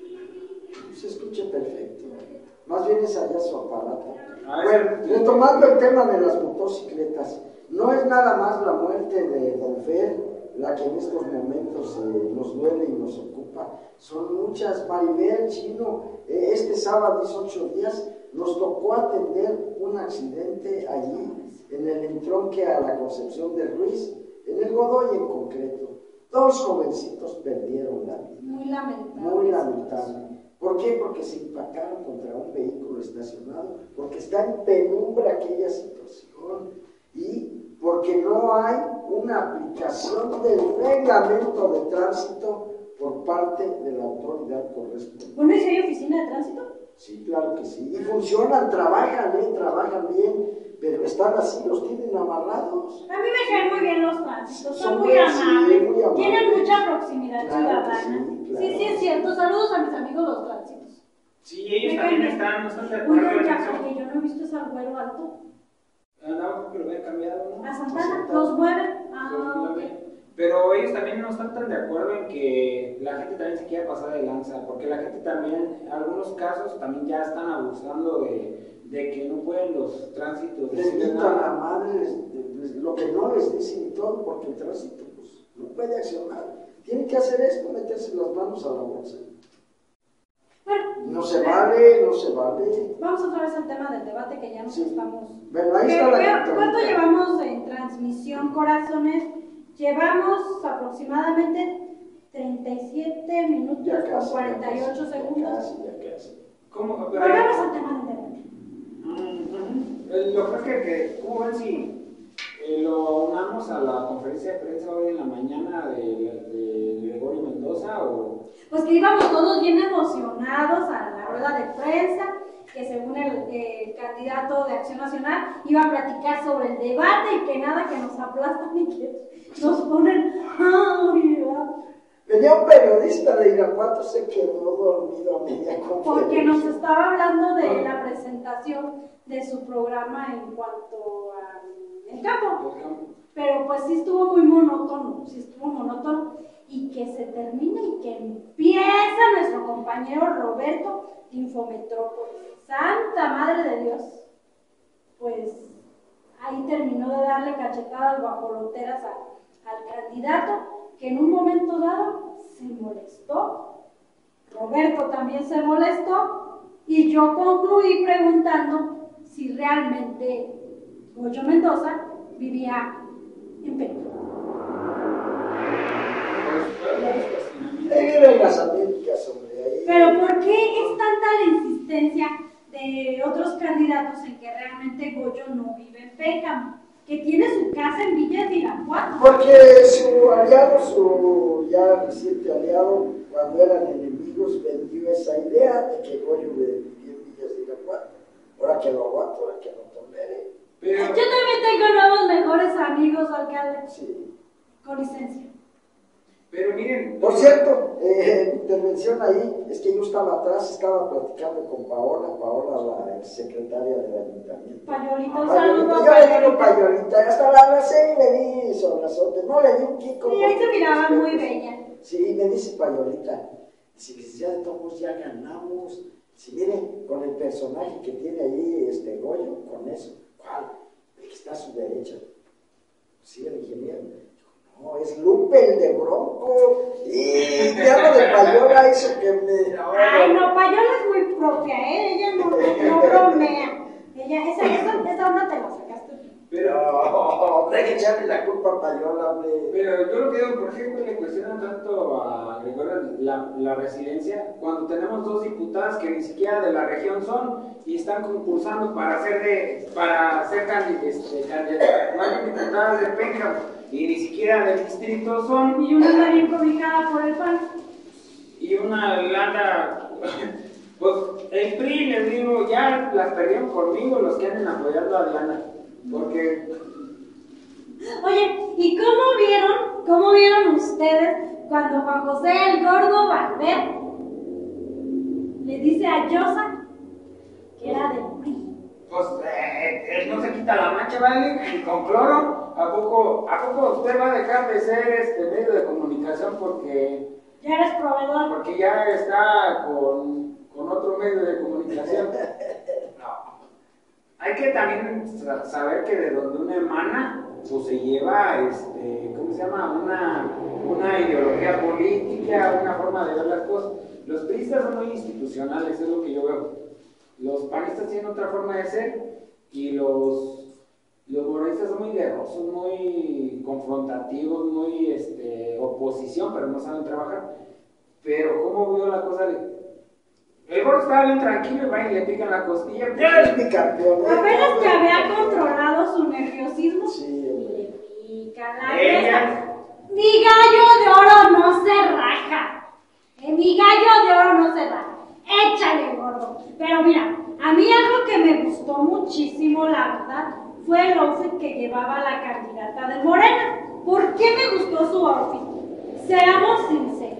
se escucha perfecto. Más bien es allá su aparato. Ah, Bueno, sí. retomando el tema de las motocicletas, no es nada más la muerte de Don Fer la que en estos momentos eh, nos duele y nos ocupa. Son muchas. Maribel, Chino, eh, este sábado, hace ocho días, nos tocó atender un accidente allí, en el entronque a la Concepción de Ruiz, en el Godoy en concreto. Dos jovencitos perdieron la vida. Muy lamentable. Muy lamentable. ¿Por qué? Porque se impactaron contra un vehículo estacionado, porque está en penumbra aquella situación y porque no hay una aplicación del reglamento de tránsito por parte de la autoridad correspondiente. Bueno, ¿y si hay oficina de tránsito? Sí, claro que sí. Y funcionan, trabajan, ¿eh? Trabajan bien, pero están así, los tienen amarrados. A mí me caen muy bien los tránsitos, son, Son muy, muy- amables, sí, muy amables. tienen mucha proximidad Claro que ciudadana. sí, claro. Sí, sí, es cierto. Saludos a mis amigos los tránsitos. Sí, ellos Me también caen están, no están de Muy acuerdo bien, en ya, eso. porque yo no he visto ese agüero alto. Ah, no, que lo había cambiado, ¿no? A Santana, los mueven. Ah, Los ok. mueve. Pero ellos también no están tan de acuerdo en que la gente también se quiera pasar de lanza, porque la gente también, en algunos casos, también ya están abusando de, de que no pueden los tránsitos Les decirles quitan a la nada. madre les- les- lo que no les dicen y todo, porque el tránsito pues, no puede accionar. Tiene que hacer esto, meterse las manos a la bolsa. Bueno, No se vale, no se vale. vamos otra vez al tema del debate que ya nos Sí. estamos. Bueno, ahí ¿Qué- está la qué- criptonita. ¿Cuánto llevamos en transmisión, corazones? Llevamos aproximadamente treinta y siete minutos Ya con casi, cuarenta y ya ocho casi, segundos. Ya casi, ya casi. ¿Cómo? Volvemos al tema del debate. Mm, ujú. Lo que es que, que, ¿cómo ven si eh, lo unamos a la conferencia de prensa hoy en la mañana de, de Gregorio Mendoza? O... Pues que íbamos todos bien emocionados a la rueda de prensa, que según el, eh, el candidato de Acción Nacional iba a platicar sobre el debate y que nada, que nos aplastan y que nos ponen. ¡Ay, va! Venía un periodista de Irapuato, se quedó dormido a media conferencia. Porque nos estaba hablando de la presentación de su programa en cuanto al campo. Pero pues sí estuvo muy monótono, sí estuvo monótono. Y que se termine y que empieza nuestro compañero Roberto de Infometrópolis. Santa Madre de Dios. Pues ahí terminó de darle cachetadas guajoloteras a- al candidato, que en un momento dado se molestó. Roberto también se molestó y yo concluí preguntando si realmente Goyo Mendoza vivía en Perú. Ahí viven las Américas, hombre. Ahí. Pero ¿por qué es tanta la insistencia de otros candidatos en que realmente Goyo no vive en Pénjamo? Que tiene su casa en Villa de Irapuato. Porque su aliado, su ya reciente aliado, cuando eran enemigos, vendió esa idea de que Goyo vivía en Villas de Irapuato. Ahora que lo aguanto, ahora que lo tolere. Pero, Yo también tengo nuevos mejores amigos, alcalde, Sí. con licencia. pero miren, Por cierto, eh, intervención ahí, es que yo estaba atrás, estaba platicando con Paola, Paola, la secretaria del ayuntamiento. Payolita, un Payolita, saludo. yo le digo Payolita, hasta la abracé y le di sobrazote, no le di un kiko. Sí, ahí se porque- miraba muy bella. Sí, me dice Payolita, si licenciada, todos ya ganamos, Si viene con el personaje que tiene ahí este Goyo, con eso, ¿cuál? El que está a su derecha. Sí, el ingeniero. No, es Lupe el de Bronco. Y ya lo de Payola, eso que me. Ay, no, Payola es muy propia, ¿eh? Ella no, no bromea. Ella, esa, esa, esa onda te la sacaste. Pero, no, deje echarle la culpa a Payola, hombre. Pero yo lo que digo, ¿por qué le cuestionan tanto a Gregorio la, la residencia cuando tenemos dos diputadas que ni siquiera de la región son y están concursando para ser de, para ser este, candidatas, varias diputadas de Pénjamo y ni siquiera del distrito son? Y una está bien cobijada por el P A N. Y una lata, pues el P R I, les digo, ya las perdieron conmigo los que anden apoyando a Diana, porque... Oye, ¿y cómo vieron, cómo vieron ustedes cuando Juan José el Gordo Valverde le dice a Llosa que era del P R I? Pues eh, él no se quita la mancha, ¿vale? Con cloro. ¿A poco, ¿A poco usted va a dejar de ser este medio de comunicación porque... Ya eres proveedor. Porque ya está con, con otro medio de comunicación? No. Hay que también saber que de donde uno emana, pues se lleva, este, ¿cómo se llama? Una, una ideología política, una forma de ver las cosas. Los priistas son muy institucionales, es lo que yo veo. Los panistas tienen otra forma de ser y los... Los morenistas son muy guerrosos, muy confrontativos, muy este, oposición, pero no saben trabajar. Pero, ¿cómo vio la cosa de...? El gordo estaba bien tranquilo y va y le pican la costilla. Ya es mi campeón. Apenas que había controlado su nerviosismo sí, y le pican la Ella... cresta. Mi gallo de oro no se raja. Eh, mi gallo de oro no se raja. Échale, gordo. Pero mira, a mí algo que me gustó muchísimo, la verdad, fue el outfit que llevaba la candidata de Morena. ¿Por qué me gustó su outfit? Seamos sinceros.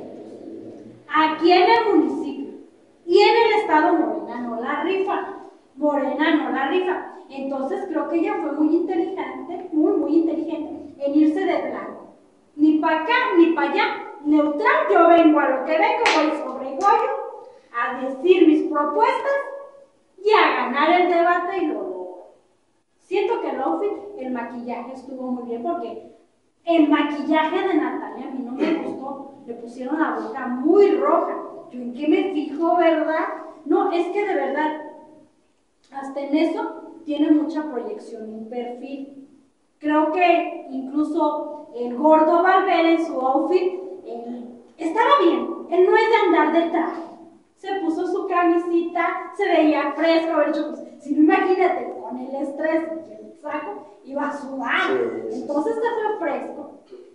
Aquí en el municipio y en el estado Morena no la rifa. Morena no la rifa. Entonces creo que ella fue muy inteligente, muy, muy inteligente en irse de blanco. Ni para acá, ni para allá. Neutral, yo vengo a lo que vengo, voy sobre Goyo a decir mis propuestas y a ganar el debate y lo logro. Siento que el outfit, el maquillaje estuvo muy bien porque el maquillaje de Natalia a mí no me gustó. Le pusieron la boca muy roja. ¿Yo en qué me fijo, verdad? No, es que de verdad, hasta en eso tiene mucha proyección, un perfil. Creo que incluso el Gordo Valverde en su outfit él, estaba bien. Él no es de andar de traje. Se puso su camisita, se veía fresco, haber hecho, pues, si no imagínate, con el estrés y el saco, iba a sudar. Sí, entonces se fue fresco.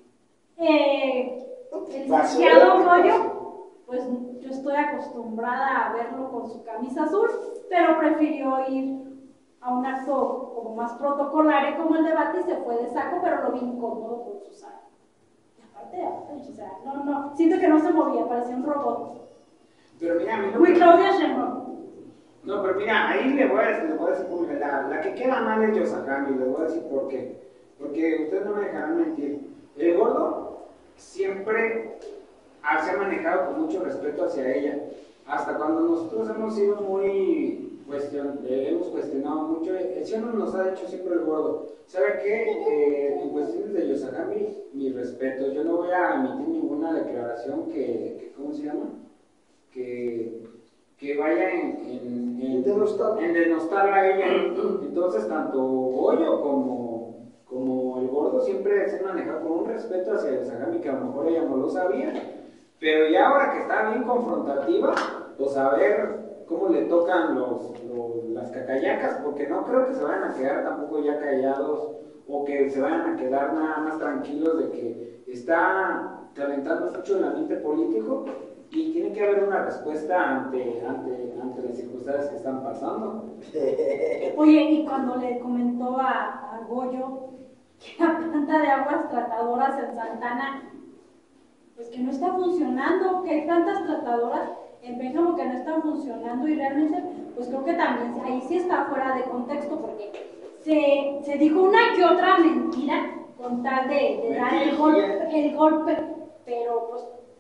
Eh, el licenciado Goyo, pues yo estoy acostumbrada a verlo con su camisa azul, pero prefirió ir a un acto como más protocolario como el debate y se fue de saco, pero lo vi incómodo con su saco. Y aparte, o sea, no, no, siento que no se movía, parecía un robot. Pero mira, a mí no... Muy Claudia Sheinbaum. No, pero mira, ahí le voy a decir, le voy a decir la, la que queda mal es Yosagami, le voy a decir por qué. Porque ustedes no me dejarán mentir. El Gordo siempre se ha manejado con mucho respeto hacia ella. Hasta cuando nosotros hemos sido muy cuestion, eh, hemos cuestionado mucho, eso no nos ha dicho siempre el Gordo. ¿Sabe qué? Eh, en cuestiones de Yosagami, mi respeto. Yo no voy a emitir ninguna declaración que, que ¿cómo se llama? Que, que vaya en, en, en, en denostarla a ella. Entonces, tanto Goyo como, como el Gordo siempre se han manejado con un respeto hacia Yosagami, que a lo mejor ella no lo sabía. Pero ya ahora que está bien confrontativa, pues a ver cómo le tocan los, los, las cacayacas, porque no creo que se vayan a quedar tampoco ya callados o que se vayan a quedar nada más tranquilos de que está calentando mucho el ambiente político. Y tiene que haber una respuesta ante, ante, ante las circunstancias que están pasando. Oye, y cuando le comentó a, a Goyo que la planta de aguas tratadoras en Santana, pues que no está funcionando, que hay tantas tratadoras en Pénjamo que no están funcionando y realmente, pues creo que también ahí sí está fuera de contexto porque se, se dijo una que otra mentira con tal de, de dar el golpe, el golpe, pero pues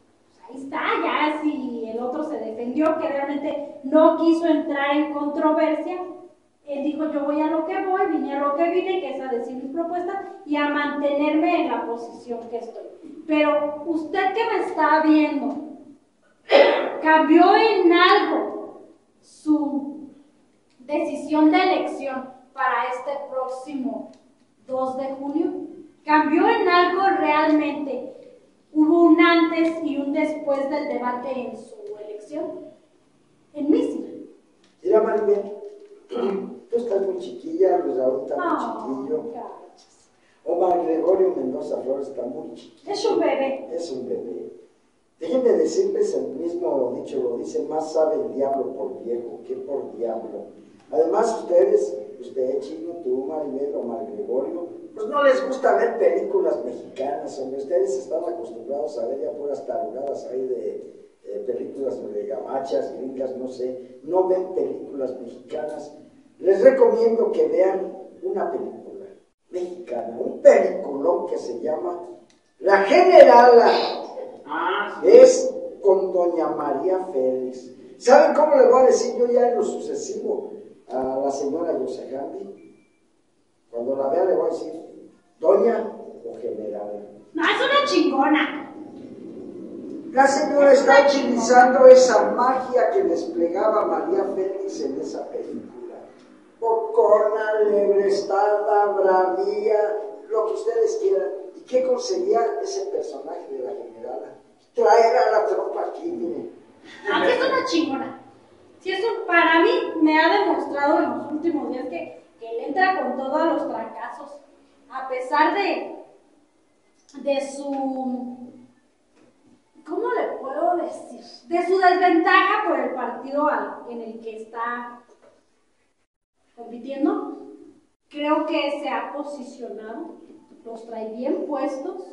ahí está, ya si el otro se defendió, que realmente no quiso entrar en controversia, él dijo, yo voy a lo que voy, vine a lo que vine, que es a decir mis propuestas y a mantenerme en la posición que estoy. Pero usted que me está viendo, ¿cambió en algo su decisión de elección para este próximo dos de junio? ¿Cambió en algo realmente? ¿Hubo un antes y un después del debate en su elección? En mí sí. Mira, Maribel, tú estás muy chiquilla, Luis Raúl está muy chiquillo. Gracias. Omar Gregorio Mendoza Flores está muy chiquillo. Es un bebé. Es un bebé. Déjenme decirles, el mismo dicho lo dice, más sabe el diablo por viejo que por diablo. Además, ustedes, usted, Chino, tú, Maribel, Omar Gregorio, pues no les gusta ver películas mexicanas, hombre. Ustedes están acostumbrados a ver ya puras tarugadas ahí de eh, películas de gabachas, gringas, no sé. No ven películas mexicanas. Les recomiendo que vean una película mexicana, un peliculón que se llama La Generala. Ah, sí. Es con doña María Félix. ¿Saben cómo le voy a decir yo ya en lo sucesivo a la señora Yosegandi? Cuando la vea le voy a decir, doña o general. No, es una chingona. La señora está utilizando esa magia que desplegaba María Félix en esa película. Bocona, lebrestada, bravía, lo que ustedes quieran. ¿Y qué conseguía ese personaje de la generala? Traer a la tropa aquí, miren. No, que es una chingona. Si eso para mí me ha demostrado en los últimos días que, que él entra con todos los fracasos, a pesar de, de su, ¿cómo le puedo decir? De su desventaja por el partido al, en el que está compitiendo. Creo que se ha posicionado, los trae bien puestos.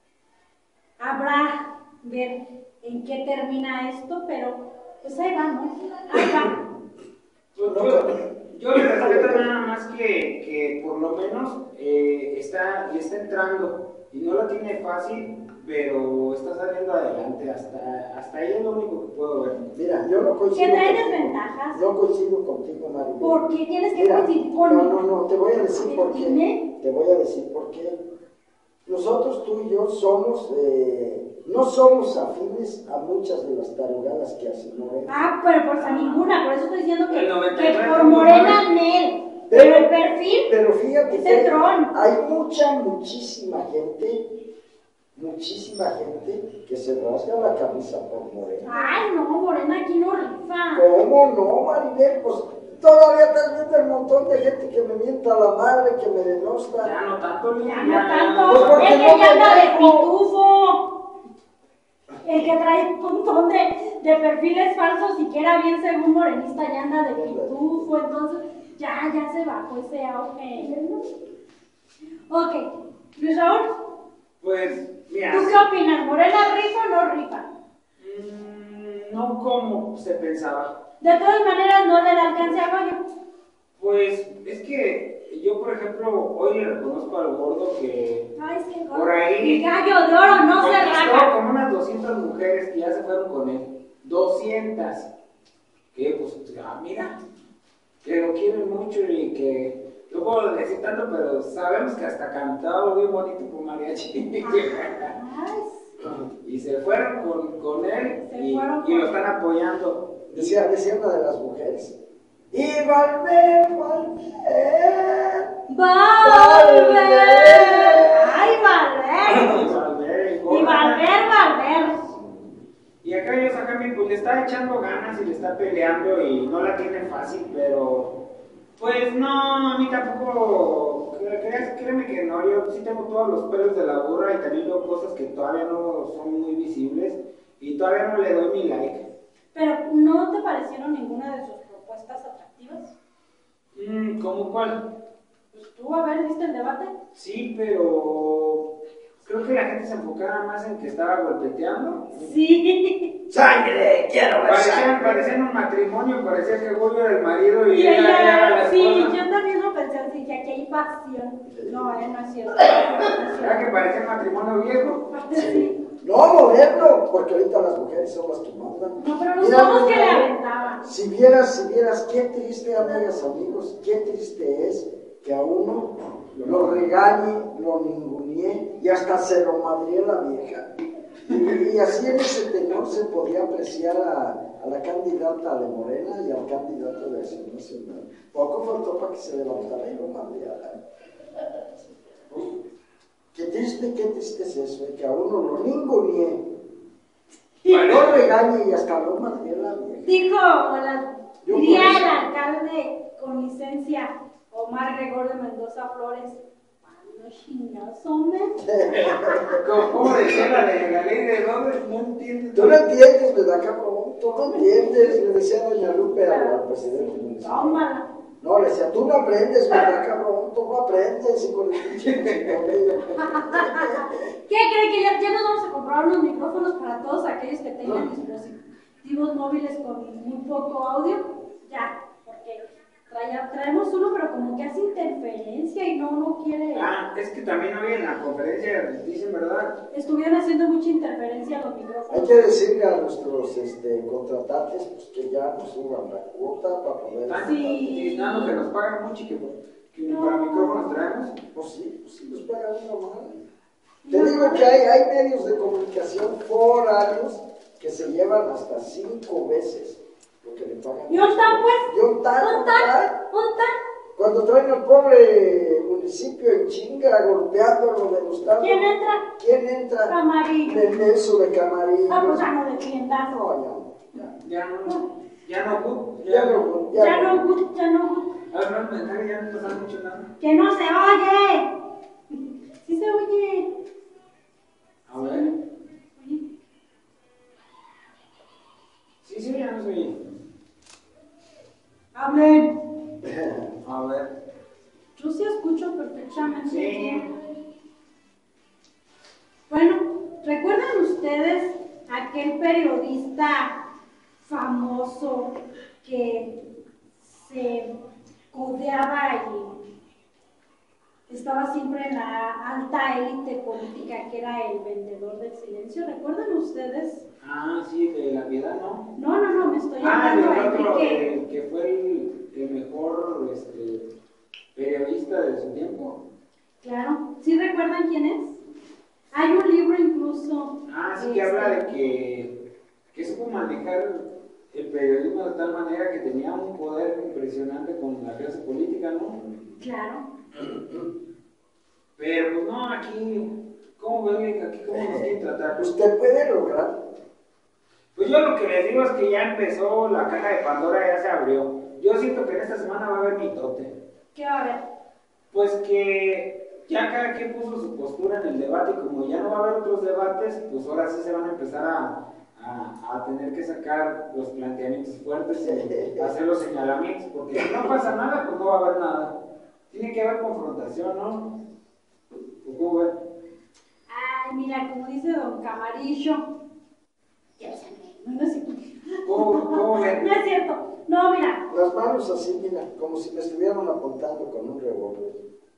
Habrá ver en qué termina esto, pero pues ahí va, ¿no? Ahí va. Yo, yo, yo le respeto nada más que, que por lo menos eh, está, y está entrando y no lo tiene fácil, pero está saliendo adelante. Hasta, hasta ahí es lo único que puedo ver. Mira, yo no coincido. ¿Que trae contigo. desventajas? No coincido contigo, Maribel. ¿Por qué tienes que Mira, coincidir conmigo? No, no, no, te voy a decir por qué. Dime. Te voy a decir por qué. Nosotros, tú y yo, somos, eh, no somos afines a muchas de las tarugadas que hace Morena. Ah, pero por a ninguna, por eso estoy diciendo que, El noventa y que nueve por punto nueve. Morena Nel. Pero el perfil Pero fíjate es que el tron. hay mucha, muchísima gente, muchísima gente que se rasga la camisa por Morena. Ay, no, Morena aquí no rifa. ¿Cómo no, Maribel? Pues todavía estás viendo el montón de gente que me mienta a la madre, que me denosta. Ya no tanto, Lili, Ya no tanto. Pues porque Es que no ya anda me de dejo. pitufo. El que trae un montón de, de perfiles falsos y que era bien según morenista ya anda de pitufo, entonces ya, ya se bajó ese auge. Ok, Luis Raúl, Pues, mira. ¿tú qué opinas? ¿Morena rifa o no rifa? mm, No como se pensaba. De todas maneras no le da alcance a Goyo. Pues es que yo, por ejemplo, hoy le reconozco al gordo que Ay, es que por ahí el gallo de oro no se conquistó raja. como unas doscientas mujeres que ya se fueron con él. doscientas. Que pues, ah, mira, que lo quieren mucho y que no puedo decir tanto, pero sabemos que hasta cantaba bien bonito con mariachi. Ay, Y se fueron con, con él Se y, fueron y lo con- están apoyando. Decía, decía una de las mujeres. Y volver, volver. ¡Valver! ¡Ay, Valver! Y Valver, Y gorda. Valver, Valver. Y acá ellos acá pues le está echando ganas y le está peleando y no la tiene fácil, pero pues no, a mí tampoco, cre- cre- créeme que no, yo sí tengo todos los pelos de la burra y también veo cosas que todavía no son muy visibles y todavía no le doy mi like. Pero, ¿no te parecieron ninguna de sus propuestas atractivas? Mm, ¿Cómo cuál? Pues tú, a ver, ¿viste el debate? Sí, pero creo que la gente se enfocaba más en que estaba golpeteando. Sí. ¡Sangre! ¡Quiero ver Parecían, sangre! parecían un matrimonio, parecía que Goyo era el marido y, Y ella, ella era la ella, sí, esposa. yo también lo pensé así, que aquí hay pasión. No, eh, no es cierto. No es ¿Verdad que cierto. parecía matrimonio viejo? Sí. No, moderno, porque ahorita las mujeres son las que mandan. No, pero los Mira, globos que le mira, aventaban. Si vieras, si vieras, qué triste, amigas, amigos, qué triste es que a uno lo regañe, lo ningunee y hasta se lo madrie la vieja. Y, y así en ese tenor se podía apreciar a, a la candidata de Morena y al candidato de Acción Nacional. Poco faltó para que se levantara y lo madreara. Qué triste, qué triste es eso, eh, que a uno lo ningunee, lo regañe y hasta lo madrie la vieja. Dijo, la, Yo diría por eso- el alcalde con licencia Omar Gregorio Mendoza Flores. ¿Cuándo chingados, hombre? ¿Cómo decía la de la ley de Londres? No entiendo. Tú no entiendes, ¿verdad, cabrón? Tú no entiendes, le decía doña Lupe al presidente municipal. Tómala. No, le decía, tú no aprendes, ¿verdad, cabrón? Tú no aprendes y con el pinche musicomedio. ¿Qué cree que ya, ya nos vamos a comprar unos micrófonos para todos aquellos que tengan dispositivos móviles con muy poco audio? Ya, porque trae- traemos uno, pero como que hace interferencia y no, no quiere. Ah, es que también hoy en la conferencia dicen, ¿verdad? Estuvieron haciendo mucha interferencia los Hay micrófonos. que decirle a nuestros este, contratantes pues, que ya nos suban la cuota para poder... Están Sí. utilizando que nos pagan mucho y que, que No. para micrófonos traemos. Pues sí, pues sí, nos pagan una madre. Te digo que hay, hay medios de comunicación foráneos que se llevan hasta cinco veces lo que le pagan. ¿Y un tan, pues? ¿Y un tan? ¿Un ¿Un tan? tan? ¿Un tan? Cuando traen al pobre municipio en chinga, golpeándolo, denostando. ¿Quién entra? ¿Quién entra? Camarillo. En eso de Camarillo. Ah, pues ya no defiendas. No, ya no. Ya, Ya no, ya no, Gut, ya no. Ya Ya no, no. Gut, ya no, Gut. A ver, no, mensaje, ya no pasa mucho nada. ¡Que no se oye! Sí se oye. A ver. Oye. Sí, sí, ya no se oye. Hablen. A ver. Yo sí escucho perfectamente. Sí. Bueno, ¿recuerdan ustedes aquel periodista famoso que se codeaba y estaba siempre en la alta élite política, que era el vendedor del silencio? ¿Recuerdan ustedes? Ah, sí, de la piedad, ¿no? No, no, no, me estoy Ah, el hablando de otro, que... el que fue el, el mejor este, periodista de su tiempo. Claro, ¿sí recuerdan quién es? Hay un libro incluso... Ah, sí, que este, habla de que, que supo manejar el periodismo de tal manera que tenía un poder impresionante con la clase política, ¿no? Claro. Pero pues no, aquí, ¿cómo ven? Aquí cómo nos quieren tratar. Usted puede lograr. Pues yo lo que les digo es que ya empezó la caja de Pandora, ya se abrió. Yo siento que en esta semana va a haber mitote. ¿Qué va a haber? Pues que ya cada quien puso su postura en el debate y como ya no va a haber otros debates, pues ahora sí se van a empezar a, a, a tener que sacar los planteamientos fuertes y hacer los señalamientos, porque si no pasa nada, pues no va a haber nada. Tiene que haber confrontación, ¿no? Pues, ¿cómo ven? Ay, mira, como dice don Camarillo. Ya sé, no, no es cierto. ¿Cómo, cómo ven? No es cierto. No, mira. Las manos así, mira, como si me estuvieran apuntando con un revólver.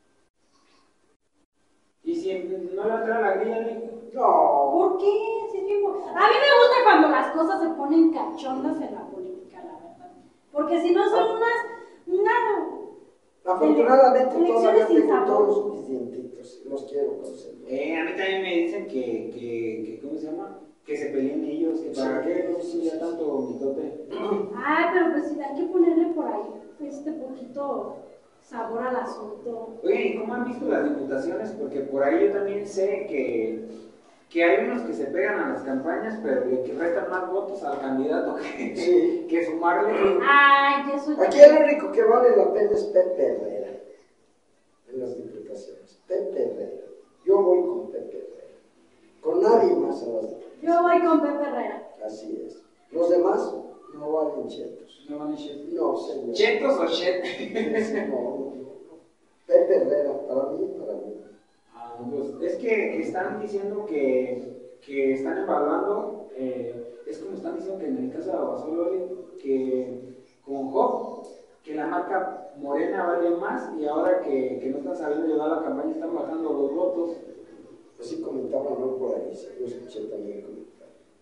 ¿Y si no le entra la grilla, Nick? No. ¿Por qué? Si es bien bo- A mí me gusta cuando las cosas se ponen cachondas en la política, la verdad. Porque si no son unas. Una, Afortunadamente Elecciones todavía sin tengo sabor. todos mis dientitos, los quiero conservar. Eh, a mí también me dicen que, que, que, ¿cómo se llama? Que se peleen ellos, que para Sí. qué no se ya tanto mitote. Ay, pero pues sí, hay que ponerle por ahí este poquito sabor al asunto. Oye, ¿y cómo han visto las diputaciones? Porque por ahí yo también sé que, que hay unos que se pegan a las campañas, pero le que restan más votos al candidato que, Sí. que sumarle. Ay, eso ya. Aquí el único que vale la pena es Pepe Herrera en las diputaciones. Pepe Herrera. Yo voy con Pepe Herrera. Con nadie más a las diputaciones. Yo voy con Pepe Herrera. Así es. Los demás no valen chetos. No van a echar. No, señor. ¿Chetos o chet? No, no, no. Pepe Herrera, para mí, para mí. Ah, pues, es que están diciendo que, que están evaluando, eh, es como están diciendo que en el caso de Abasolo, que con Job, que la marca Morena vale más y ahora que, que no están sabiendo llevar la campaña están bajando los votos. Así comentaban, ¿no? Por ahí, sí, yo escuché también comentar.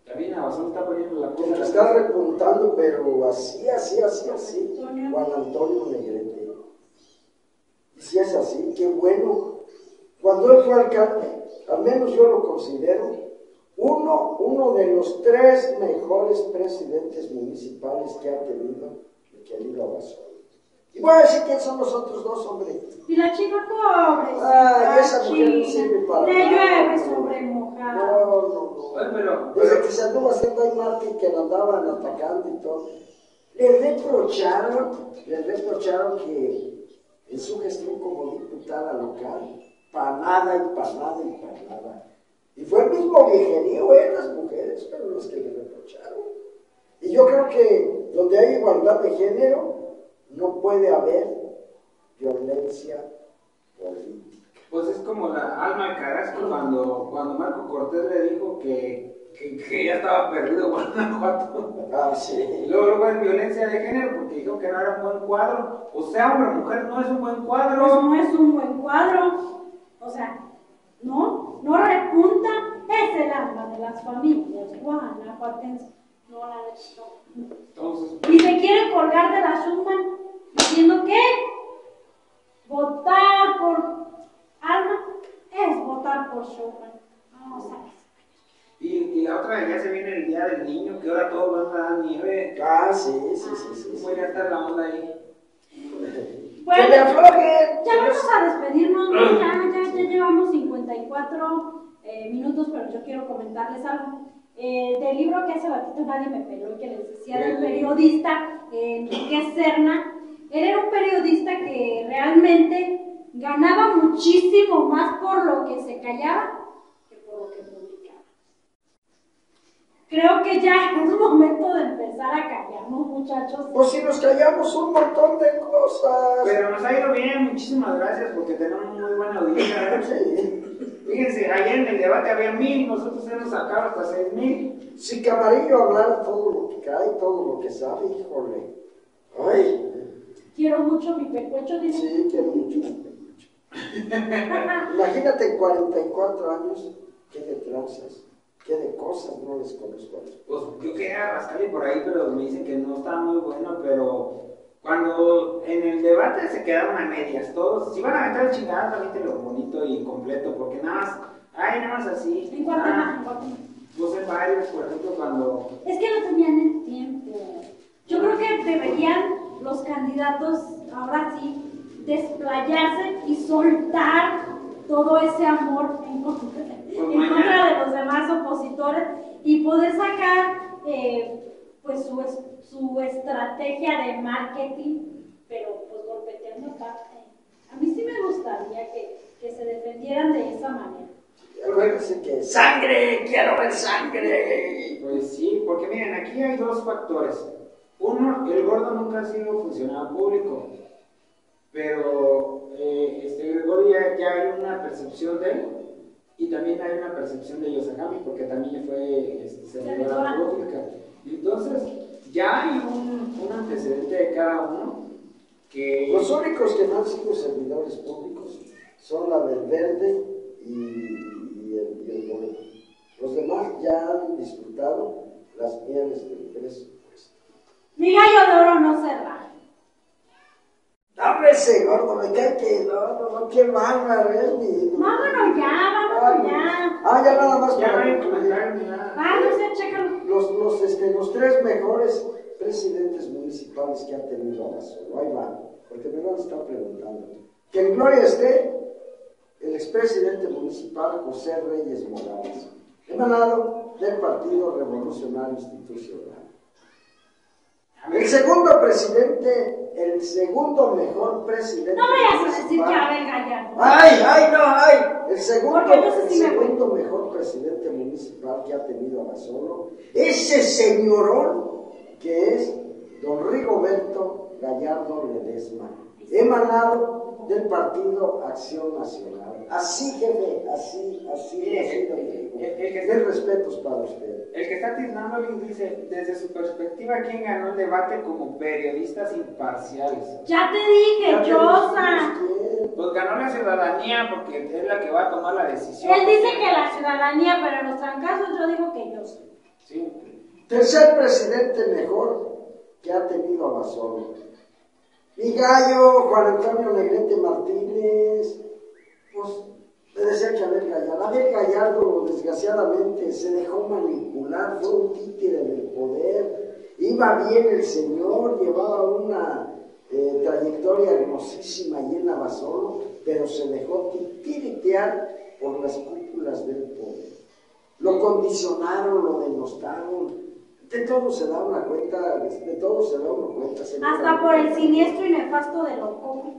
También Abasolo está poniendo la cosa. Que está repuntando, pero así, así, así, así. Juan Antonio Negrete. Y si es así, qué bueno. Cuando él fue alcalde, al menos yo lo considero, uno, uno de los tres mejores presidentes municipales que ha tenido el querido Abasolo. Y voy a decir quién son los otros dos, hombre. Y la chica pobre. Ah, y esa mujer no sirve para le nada. llueve sobre mojado. No, no, no. Oye, pero, Desde pero- que se anduvo haciendo ahí Martín, que la andaban atacando y todo, le reprocharon, le reprocharon que en su gestión como diputada local, para nada y para nada y para nada. Y fue el mismo viejerío, ¿eh? Las mujeres fueron los que le reprocharon. Y yo creo que donde hay igualdad de género, no puede haber violencia política. Pues es como la Alma Carrasco cuando, cuando Marco Cortés le dijo que, que, que ya estaba perdido Guanajuato. Ah, sí. Y luego, luego es violencia de género porque dijo que no era un buen cuadro. O sea, hombre, mujer, no es un buen Pues cuadro. no es un buen cuadro. O sea, no, no repunta. Es el alma de las familias guanajuatenses. No la no. Entonces, Y se quiere colgar de la Schumann diciendo que votar por Alma es votar por Schumann. Vamos a ver. y, y la otra ya se viene el día del niño, que ahora todos van a dar nieve. Ah, sí, sí, sí, sí. ¿Cómo ya está la onda ahí? Bueno, ¡Que me aflojen! ya vamos a despedirnos, ¿no? ya, ya, ya llevamos cincuenta y cuatro eh, minutos, pero yo quiero comentarles algo. Eh, del libro que hace ratito nadie me peló y que les decía del periodista eh, Enrique Serna. Él era un periodista que realmente ganaba muchísimo más por lo que se callaba que por lo que publicaba. Creo que ya es momento de empezar a callarnos, muchachos. Pues si nos callamos un montón de cosas. Pero nos ha ido bien, muchísimas gracias porque tenemos muy buena audiencia. Sí. Fíjense, ayer en el debate había mil, nosotros hemos sacado hasta seis mil. Si Camarillo hablara todo lo que cae, todo lo que sabe, híjole. Ay, Quiero mucho mi pecuecho, dice. sí, quiero mucho. Imagínate en cuarenta y cuatro años, qué de tranzas, qué de cosas no les conozco a los. Pues yo quería rascarle por ahí, pero me dicen que no está muy bueno, pero cuando en el debate se quedaron a medias todos, si van a meter el chingado, también lo bonito y completo, porque nada más, ay, nada más así. En cuanto ah, más, en cuanto más. Pues en varios, por ejemplo, cuando... Es que no tenían el tiempo. Yo creo que deberían los candidatos, ahora sí, desplayarse y soltar todo ese amor en contra, en contra de los demás opositores y poder sacar eh, pues su, es- su estrategia de marketing, pero pues golpeteando aparte. A mí sí me gustaría que, que se defendieran de esa manera. Acuérdense que sangre, quiero ver sangre. Pues sí, porque miren, aquí hay dos factores. Uno, el gordo nunca ha sido funcionario público, pero eh, este Gregorio ya, ya hay una percepción de él y también hay una percepción de Yosagami, porque también fue este, servidora Servidora. pública. Entonces, ya hay un, un antecedente de cada uno que... Los únicos que no han sido servidores públicos son la del verde y, y el, y el moreno. Los demás ya han disfrutado las mieles del presupuesto. Mi gallo de oro no se raja. Dame ese gordo, me cae que no, no, no, qué bárbaro es mi. Vámonos ya, vámonos ya. Ah, ya nada más Ya no para hay concluir. comentarios ni nada. Ah, no sé, chécalo. Los, los, este, los tres mejores presidentes municipales que ha tenido Abasolo, ahí va, porque me van a estar preguntando. Que en gloria esté el expresidente municipal José Reyes Morales, emanado del Partido Revolucionario Institucional. El segundo presidente, el segundo mejor presidente No vayas a decir que municipal. Abel Gallardo. ¡Ay, ay, no, ay! El segundo, Porque entonces el sí me segundo mejor presidente municipal que ha tenido Abasolo, ese señorón que es don Rigoberto Gallardo Ledesma, emanado del Partido Acción Nacional. Así, jefe, así, así, Mire, así lo el- digo. el- el que- Mis respetos para usted. El que está tiznando dice, desde su perspectiva, ¿quién ganó el debate como periodistas imparciales? Ya te dije, Ya te Yosa. dijimos quién. Pues ganó la ciudadanía porque es la que va a tomar la decisión. Él dice que la ciudadanía, pero en los trancazos yo digo que Yosa. Sí. Tercer presidente mejor que ha tenido Abasolo. Mi gallo, Juan Antonio Negrete Martínez, pues le decía que Abel Gallardo. Abel Gallardo, desgraciadamente, se dejó manipular, fue un títere del poder. Iba bien el señor, llevaba una eh, trayectoria hermosísima allí en Abasolo, pero se dejó titiritear por las cúpulas del poder. Lo condicionaron, lo denostaron. De todo se da una cuenta, de todo se da una cuenta. Hasta por el siniestro y nefasto de Loco.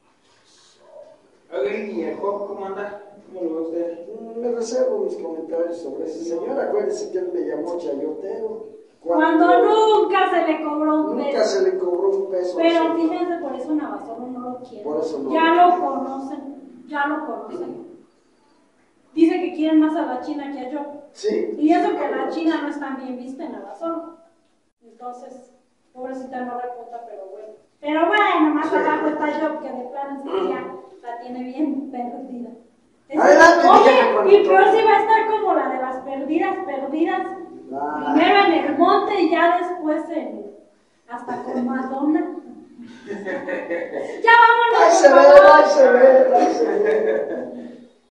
Ok, ¿y el Job cómo anda? ¿Cómo lo ve usted? Me reservo mis comentarios sobre ese señor. Acuérdese que él me llamó chayotero. Cuando, Cuando nunca se le cobró un nunca peso. Nunca se le cobró un peso. Pero fíjense, por eso Navasolo no lo quiere. Por eso no ya lo, lo conocen, ya lo conocen. Dice que quieren más a la China que a yo. Sí. Y eso que la China no es tan bien vista en Navasolo. Entonces, pobrecita no repunta, pero bueno. Pero bueno, más sí. Abajo está yo, que de plano sí ya la tiene bien perdida. Adelante, oye, y peor si va a estar como la de las perdidas, perdidas. Ah. Primero en el monte y ya después en, hasta con Madonna. Ya vámonos. Ay, se ve, ay, se ve, ay, se ve.